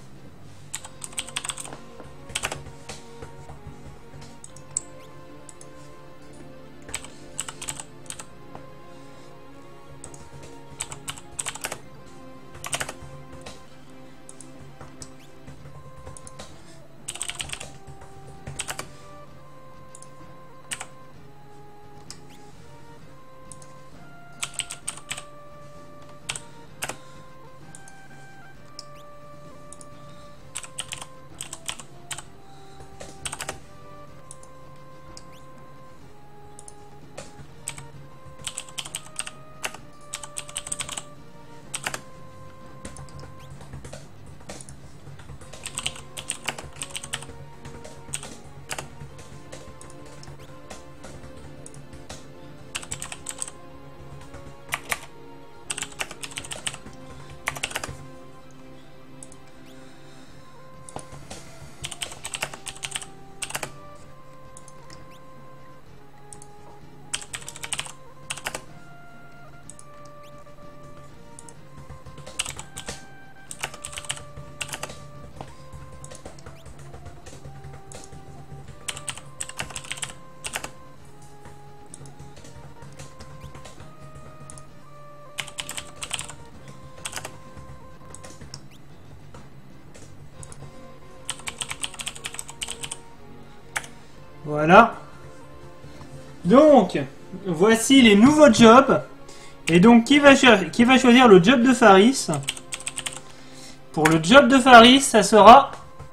Voilà. Donc, voici les nouveaux jobs. Et donc, qui va, qui va choisir le job de Faris? Pour le job de Faris, ça sera...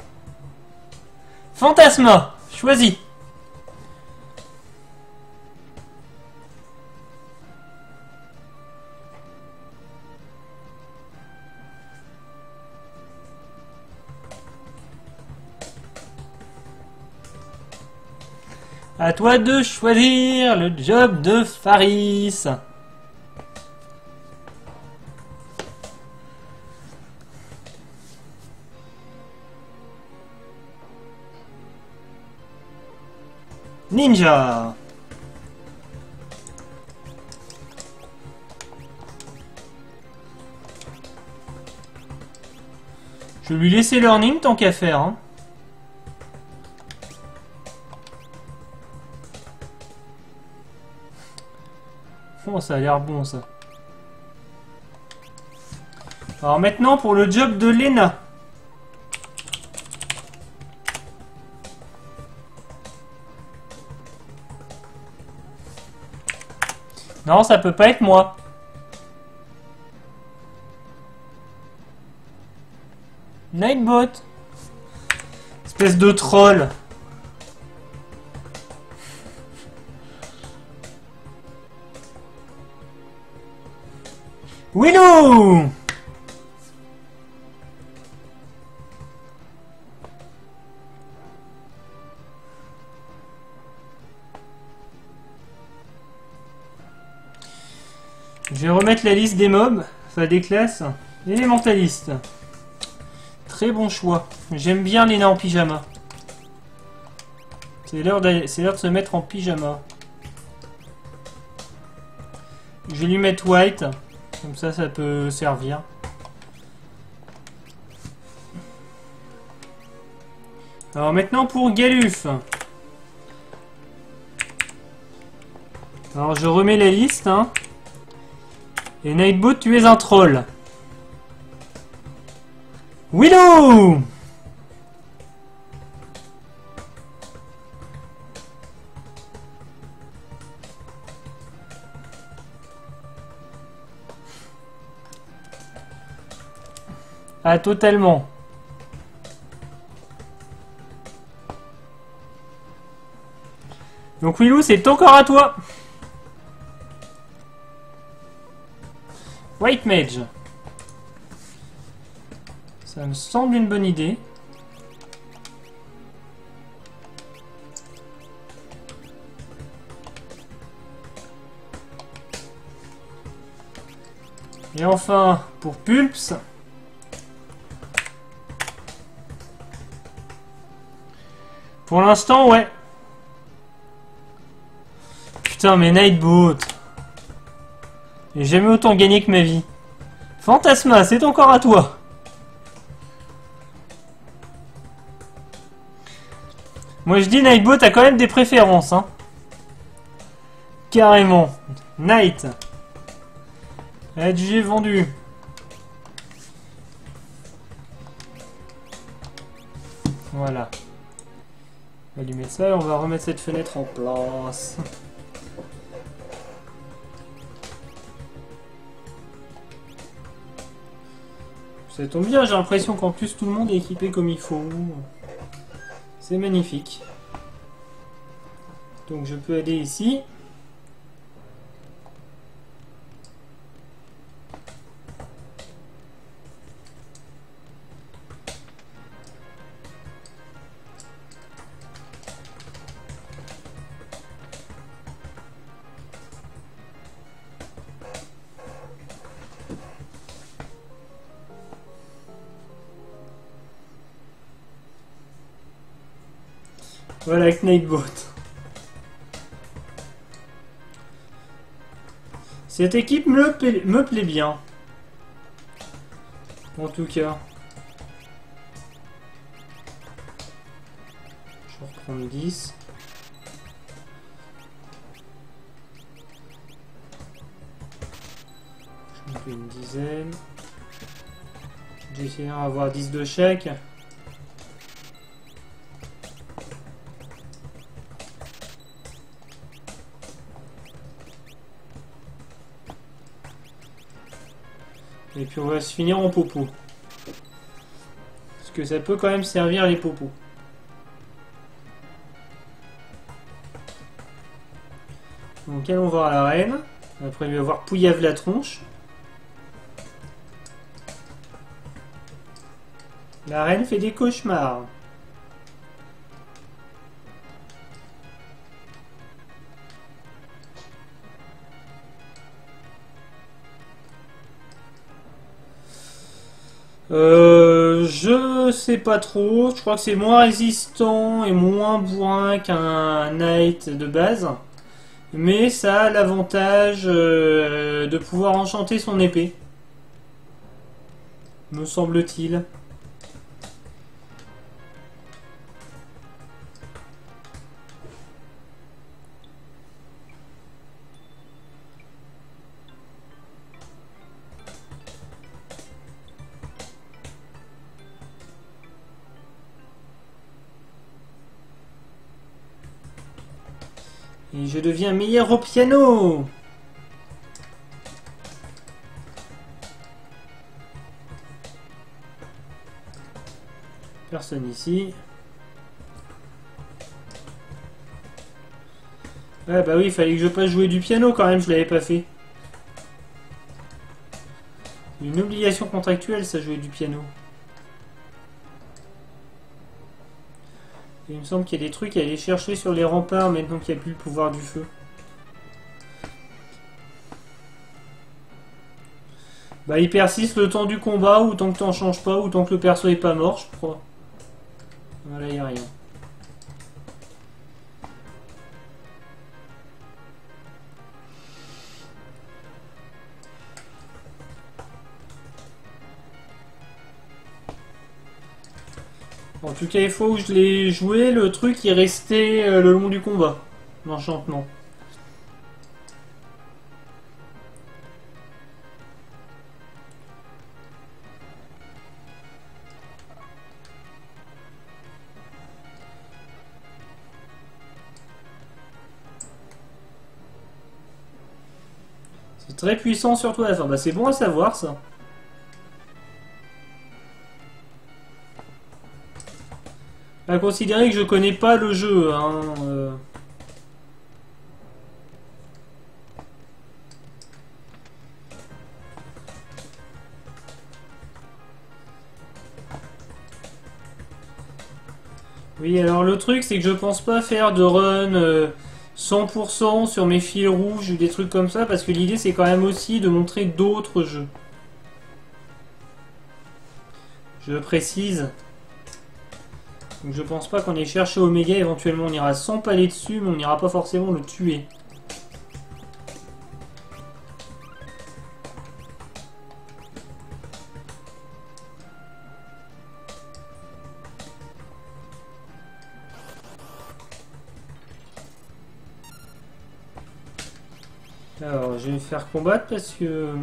Fantasma. Choisis. À toi de choisir le job de Faris. Ninja. Je vais lui laisser learning tant qu'à faire. Hein. Oh, ça a l'air bon ça. Alors maintenant pour le job de Lena. Non, ça peut pas être moi. Nightbot. Espèce de troll. Willow. Je vais remettre la liste des mobs, enfin des classes, et les mentalistes. Très bon choix. J'aime bien Lena en pyjama. C'est l'heure de se mettre en pyjama. Je vais lui mettre white. Comme ça, ça peut servir. Alors maintenant pour Galuf. Alors je remets la liste. Hein. Et Nightbot, tu es un troll. Willow! Ah, totalement. Donc Willow, c'est encore à toi. White Mage. Ça me semble une bonne idée. Et enfin, pour Pulps. Pour l'instant, ouais. Putain, mais Nightboat. J'ai jamais autant gagné que ma vie. Fantasma, c'est encore à toi. Moi je dis Nightboat a quand même des préférences, hein. Carrément. Night. Adjugé vendu. Voilà. On va allumer ça et on va remettre cette fenêtre en place. Ça tombe bien, j'ai l'impression qu'en plus tout le monde est équipé comme il faut. C'est magnifique. Donc je peux aller ici. Voilà, avec Nightboat. Cette équipe me, plaît, me plaît bien. En tout cas. Je vais reprendre dix. Je me fais une dizaine. J'essaie d'avoir dix de chèque. Et puis on va se finir en popo. Parce que ça peut quand même servir les popos. Donc allons voir la reine. Après lui avoir pouillave la tronche. La reine fait des cauchemars. Euh, je sais pas trop. Je crois que c'est moins résistant et moins bourrin qu'un knight de base. Mais ça a l'avantage euh, de pouvoir enchanter son épée. Me semble-t-il. Et je deviens meilleur au piano. Personne ici. Ah bah oui, il fallait que je passe jouer du piano quand même, je l'avais pas fait. Une obligation contractuelle, ça, jouer du piano. Et il me semble qu'il y a des trucs à aller chercher sur les remparts maintenant qu'il n'y a plus le pouvoir du feu. Bah il persiste le temps du combat, ou tant que t'en changes pas, ou tant que le perso est pas mort, je crois. Voilà, il n'y a rien. En tout cas, il faut que je l'ai joué, le truc est resté euh, le long du combat. L'enchantement. C'est très puissant surtout à la fin. Bah c'est bon à savoir ça. À considérer que je connais pas le jeu, hein. Euh... Oui, alors le truc, c'est que je pense pas faire de run euh, cent pour cent sur mes fils rouges ou des trucs comme ça, parce que l'idée, c'est quand même aussi de montrer d'autres jeux. Je précise. Donc je pense pas qu'on ait cherché Omega, éventuellement on ira sans palais dessus, mais on n'ira pas forcément le tuer. Alors, je vais me faire combattre parce que...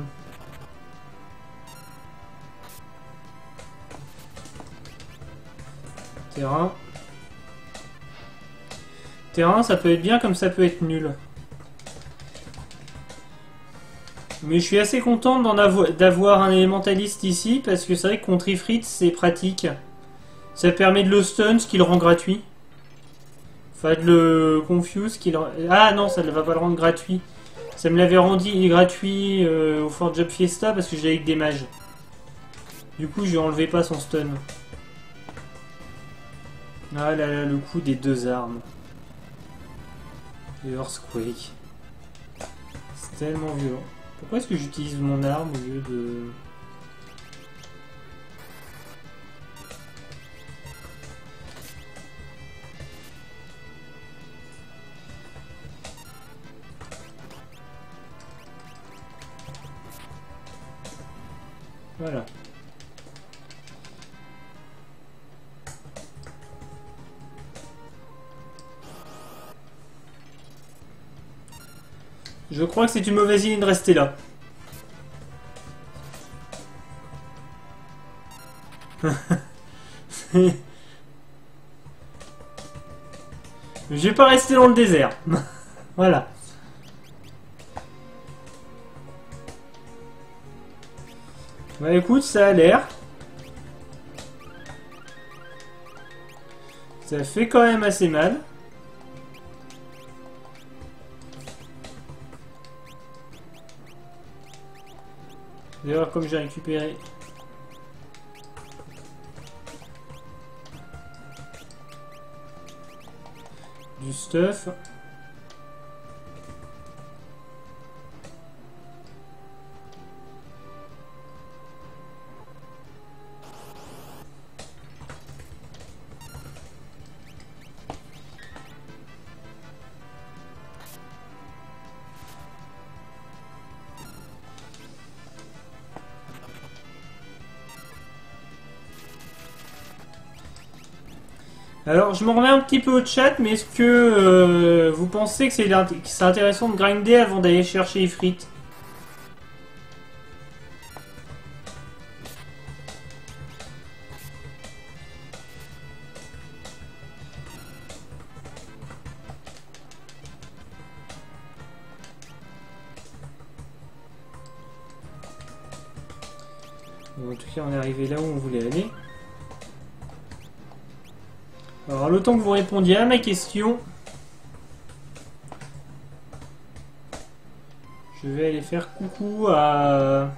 Terrain. Terrain, ça peut être bien comme ça peut être nul. Mais je suis assez content d'en avo- d'avoir un élémentaliste ici parce que c'est vrai que contre Ifrit, c'est pratique. Ça permet de le stun, ce qui le rend gratuit. Enfin, de le confuse, qui le... Ah non, ça ne va pas le rendre gratuit. Ça me l'avait rendu gratuit euh, au Fort Job Fiesta parce que j'avais avec des mages. Du coup, je lui enlevais pas son stun. Ah là là, le coup des deux armes. Et Earthquake. C'est tellement violent. Pourquoi est-ce que j'utilise mon arme au lieu de... Voilà. Je crois que c'est une mauvaise idée de rester là. Je vais pas rester dans le désert. Voilà. Bah écoute, ça a l'air. Ça fait quand même assez mal. D'ailleurs, comme j'ai récupéré... du stuff... Alors, je m'en remets un petit peu au chat, mais est-ce que euh, vous pensez que c'est int- que c'est intéressant de grinder avant d'aller chercher Ifrit? Bon, en tout cas, on est arrivé là où on voulait aller. Alors, le temps que vous répondiez à ma question, je vais aller faire coucou à...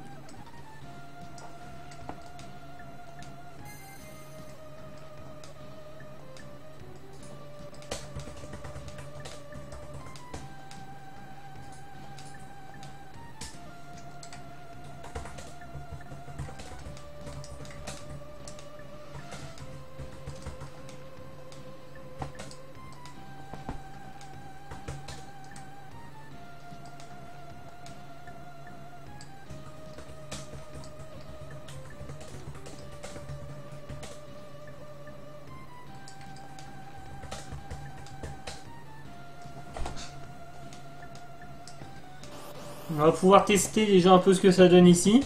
On va pouvoir tester déjà un peu ce que ça donne ici.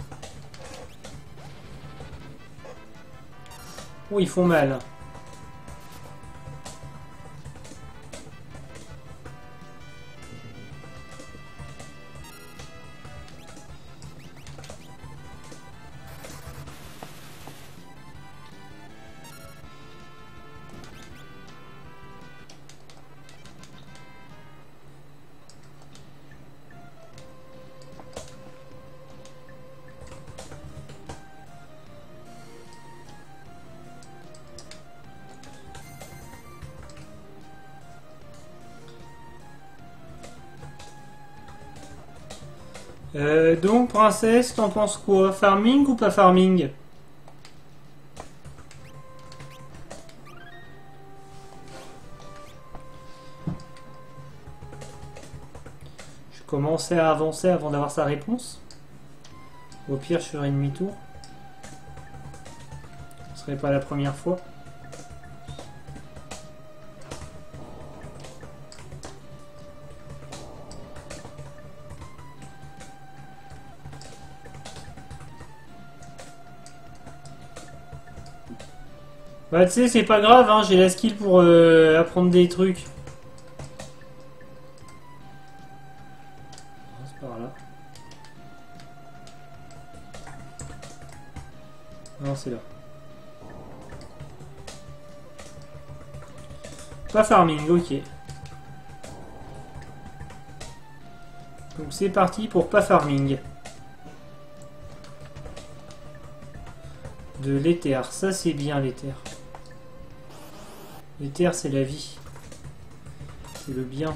Oh, ils font mal. Euh, donc, princesse, t'en penses quoi? Farming ou pas farming? Je commençais à avancer avant d'avoir sa réponse. Au pire, je ferai demi-tour. Ce serait pas la première fois. Bah tu sais, c'est pas grave, hein, j'ai la skill pour euh, apprendre des trucs. Ah, c'est par là. Non, c'est là. Pas farming, ok. Donc c'est parti pour pas farming. De l'éther, ça c'est bien l'éther. L'éther c'est la vie. C'est le bien.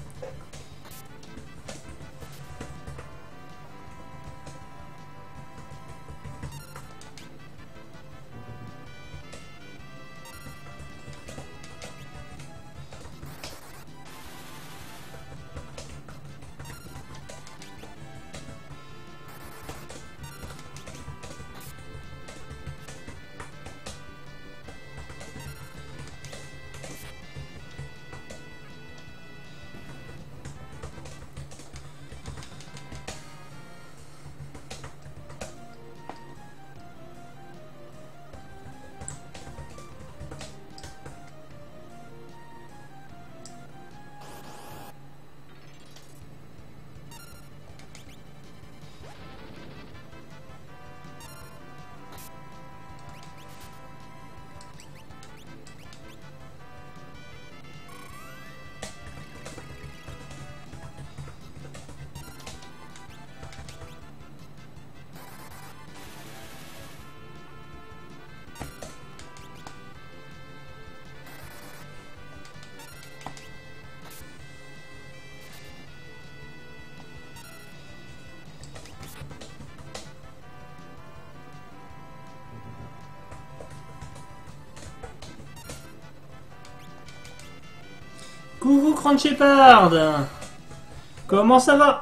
Coucou Cran Shepard. Comment ça va?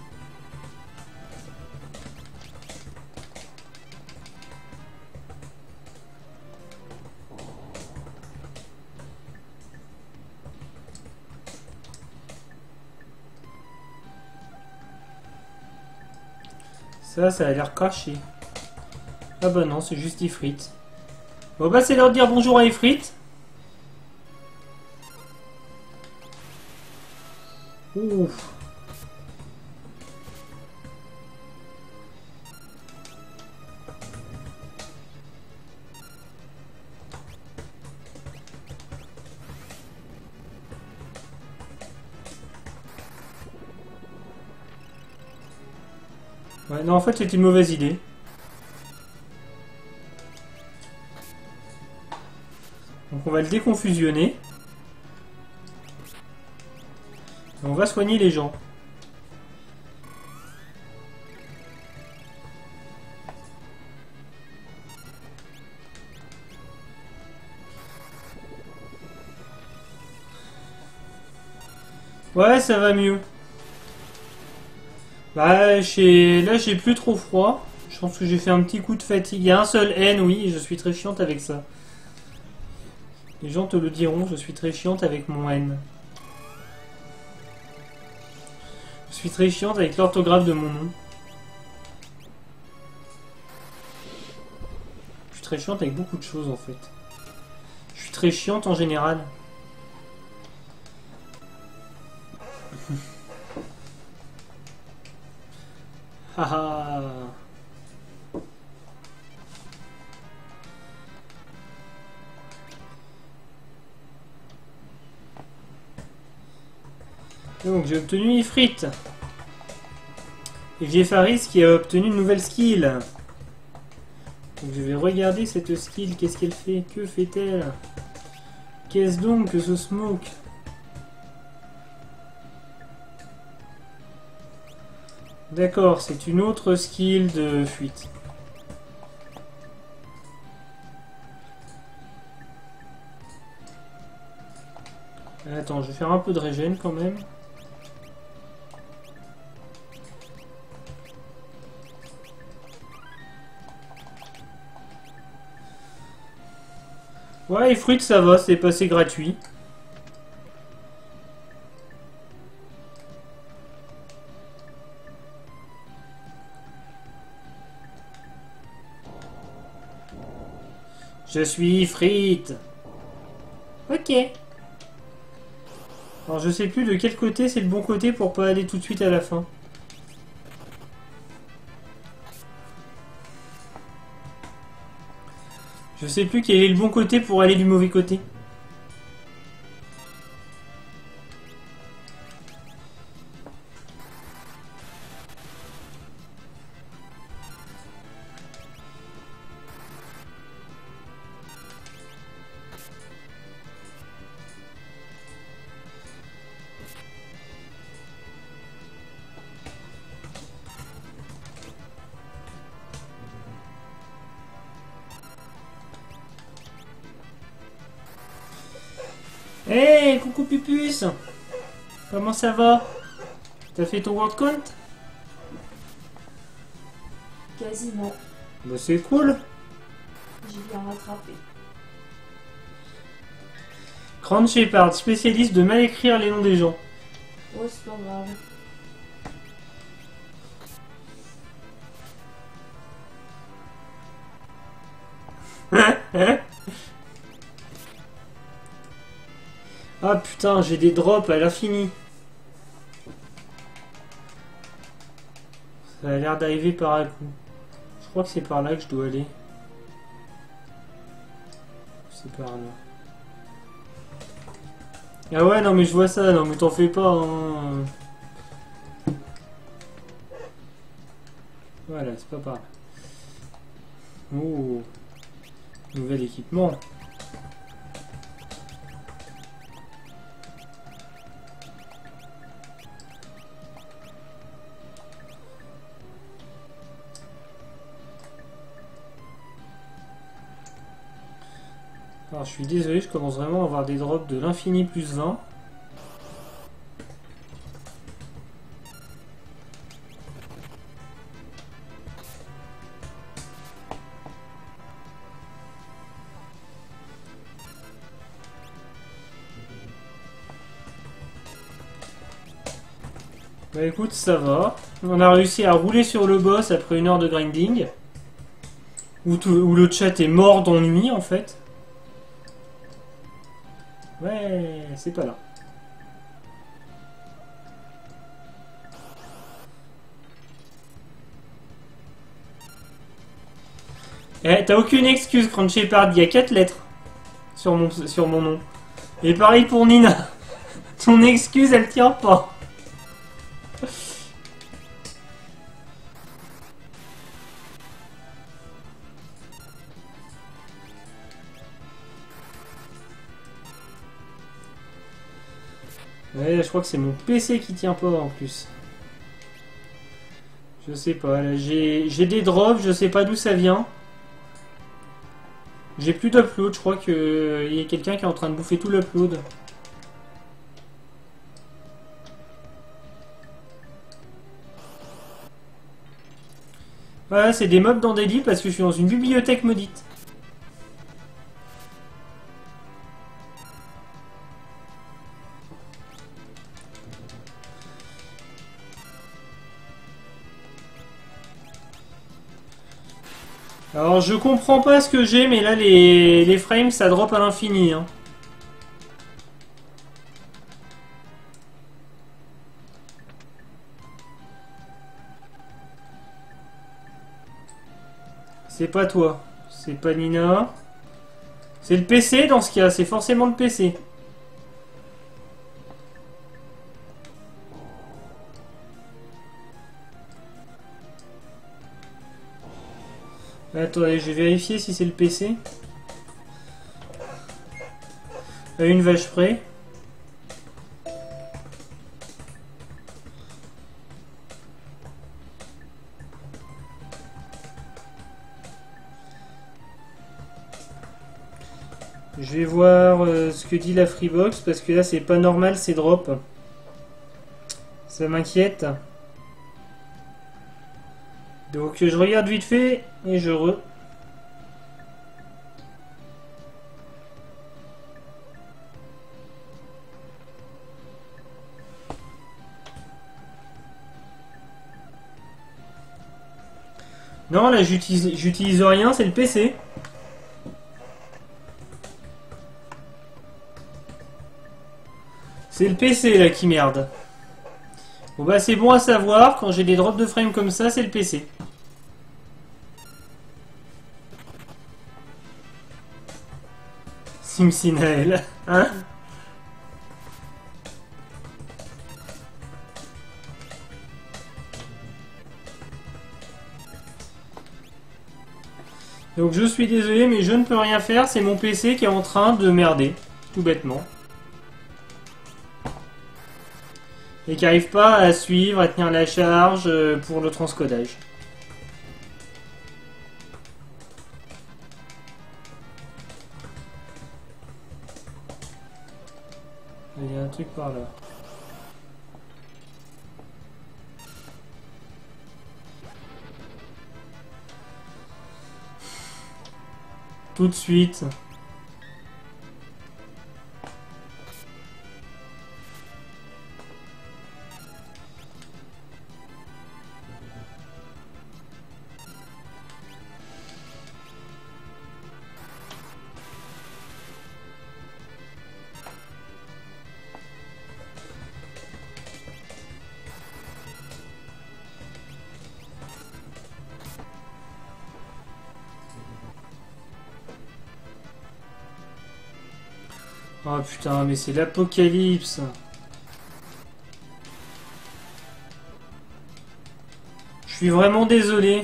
Ça, ça a l'air caché. Ah bah non, c'est juste Ifrit. Bon bah c'est l'heure de dire bonjour à Ifrit. Ouf. Ouais, non, en fait, c'était une mauvaise idée. Donc, on va le déconfusionner. Et on va soigner les gens. Ouais, ça va mieux. Bah, j'ai... là, j'ai plus trop froid. Je pense que j'ai fait un petit coup de fatigue. Il y a un seul N, oui, et je suis très chiante avec ça. Les gens te le diront, je suis très chiante avec mon N. Je suis très chiante avec l'orthographe de mon nom. Je suis très chiante avec beaucoup de choses, en fait. Je suis très chiante en général. Haha. Donc j'ai obtenu Ifrit. Et j'ai Faris qui a obtenu une nouvelle skill. Donc je vais regarder cette skill, qu'est-ce qu'elle fait? Que fait-elle? Qu'est-ce donc que ce smoke? D'accord, c'est une autre skill de fuite. Attends, je vais faire un peu de régène quand même. Ouais, et fruits ça va, c'est passé gratuit. Je suis frite. Ok. Alors je sais plus de quel côté c'est le bon côté pour pas aller tout de suite à la fin. Je sais plus quel est le bon côté pour aller du mauvais côté. Hey, coucou Pupus. Comment ça va? T'as fait ton world count? Quasiment. Bah c'est cool. J'ai bien rattrapé. Grand Shepard, spécialiste de mal écrire les noms des gens. Oh, c'est pas grave. Ah putain, j'ai des drops à l'infini. Ça a l'air d'arriver par un coup. Je crois que c'est par là que je dois aller. C'est par là. Ah ouais, non mais je vois ça, non mais t'en fais pas. Hein. Voilà, c'est pas par là. Oh, nouvel équipement. Alors je suis désolé, je commence vraiment à avoir des drops de l'infini plus vingt. Bah écoute, ça va. On a réussi à rouler sur le boss après une heure de grinding. Où, tout, où le chat est mort d'ennui en fait. Ouais, c'est pas là. Eh, t'as aucune excuse, Grand Shepard, il y a quatre lettres sur mon, sur mon nom. Et pareil pour Nina. Ton excuse, elle tient pas. Ouais, je crois que c'est mon P C qui tient pas en plus. Je sais pas, là j'ai des drops, je sais pas d'où ça vient. J'ai plus d'upload, je crois qu'il y a quelqu'un qui est en train de bouffer tout l'upload. Voilà, c'est des mobs dans des lits parce que je suis dans une bibliothèque maudite. Alors je comprends pas ce que j'ai, mais là les, les frames ça drop à l'infini. Hein. C'est pas toi, c'est pas Nina. C'est le P C dans ce cas, c'est forcément le P C. Attendez, je vais vérifier si c'est le P C. À une vache près. Je vais voir euh, ce que dit la Freebox parce que là c'est pas normal ces drops. Ça m'inquiète. Donc je regarde vite fait et je re... Non, là j'utilise j'utilise rien, c'est le P C. C'est le P C là qui merde. Bon bah c'est bon à savoir, quand j'ai des drops de frame comme ça, c'est le P C. Simsinael, hein? Donc je suis désolé, mais je ne peux rien faire, c'est mon P C qui est en train de merder, tout bêtement. Et qui n'arrive pas à suivre, à tenir la charge pour le transcodage. Il y a un truc par là. Tout de suite. Oh putain, mais c'est l'apocalypse. Je suis vraiment désolé.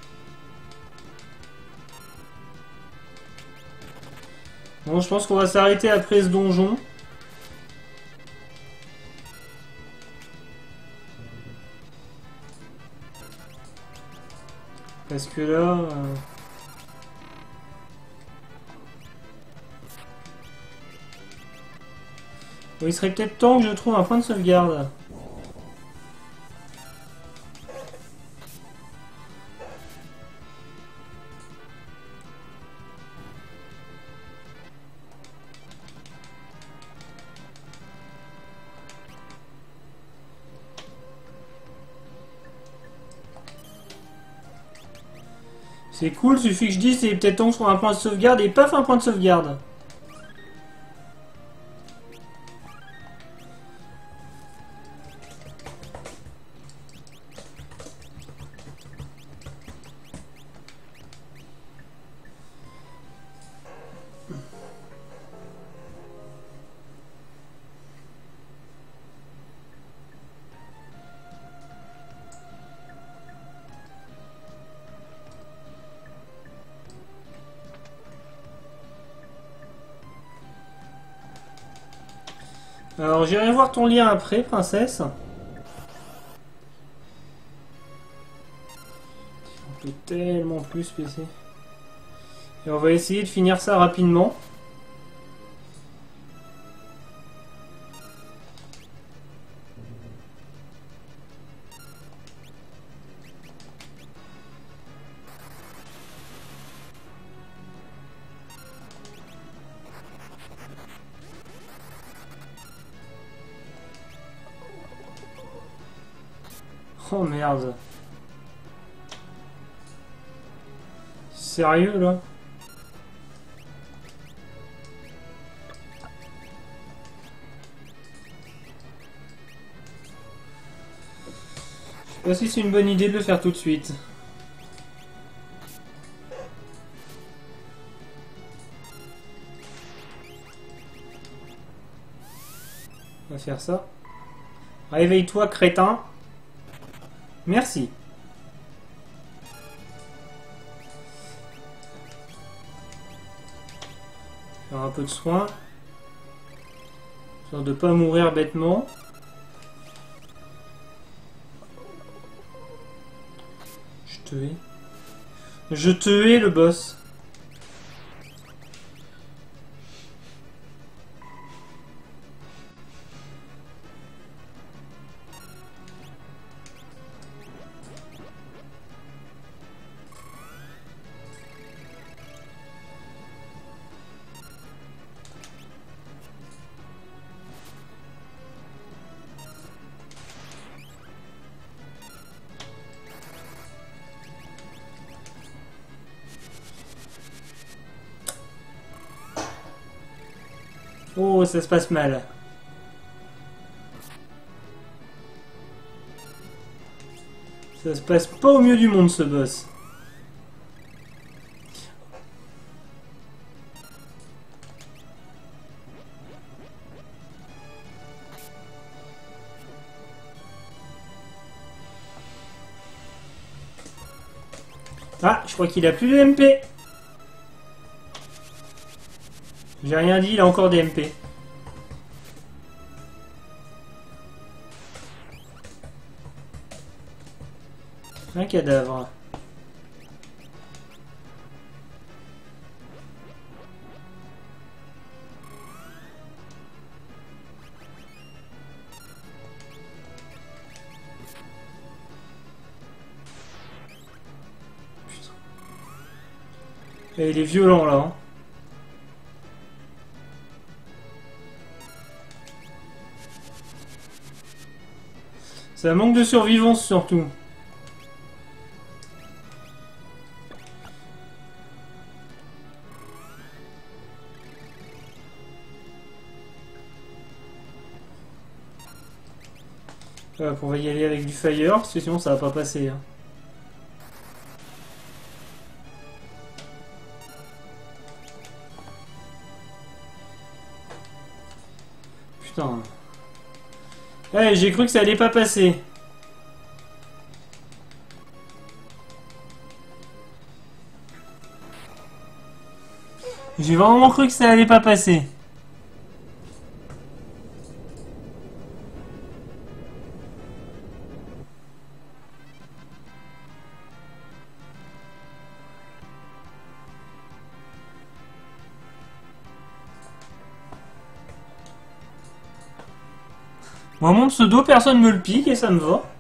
Bon, je pense qu'on va s'arrêter après ce donjon. Parce que là... Euh... Bon, il serait peut-être temps que je trouve un point de sauvegarde. C'est cool, suffit que je dise c'est peut-être temps que je trouve un point de sauvegarde et paf, un point de sauvegarde. Alors j'irai voir ton lien après, princesse. On peut tellement plus P C. Et on va essayer de finir ça rapidement. Oh merde. Sérieux là? Je sais pas si c'est une bonne idée de le faire tout de suite. On va faire ça. Réveille-toi, crétin. Merci. Faire un peu de soin. Histoire de pas mourir bêtement. Je te hais. Je te hais le boss. Oh, ça se passe mal. Ça se passe pas au mieux du monde, ce boss. Ah, je crois qu'il a plus de M P. J'ai rien dit, il a encore des M P. Un cadavre. Putain. Et il est violent là. Hein. Ça manque de survivance surtout. Hop, on va y aller avec du fire, parce que sinon ça va pas passer. Hein. Putain. Ouais, j'ai cru que ça allait pas passer. J'ai vraiment cru que ça allait pas passer. Moi, mon pseudo, personne me le pique et ça me va.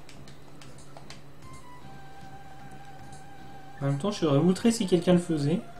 En même temps, je serais outré si quelqu'un le faisait.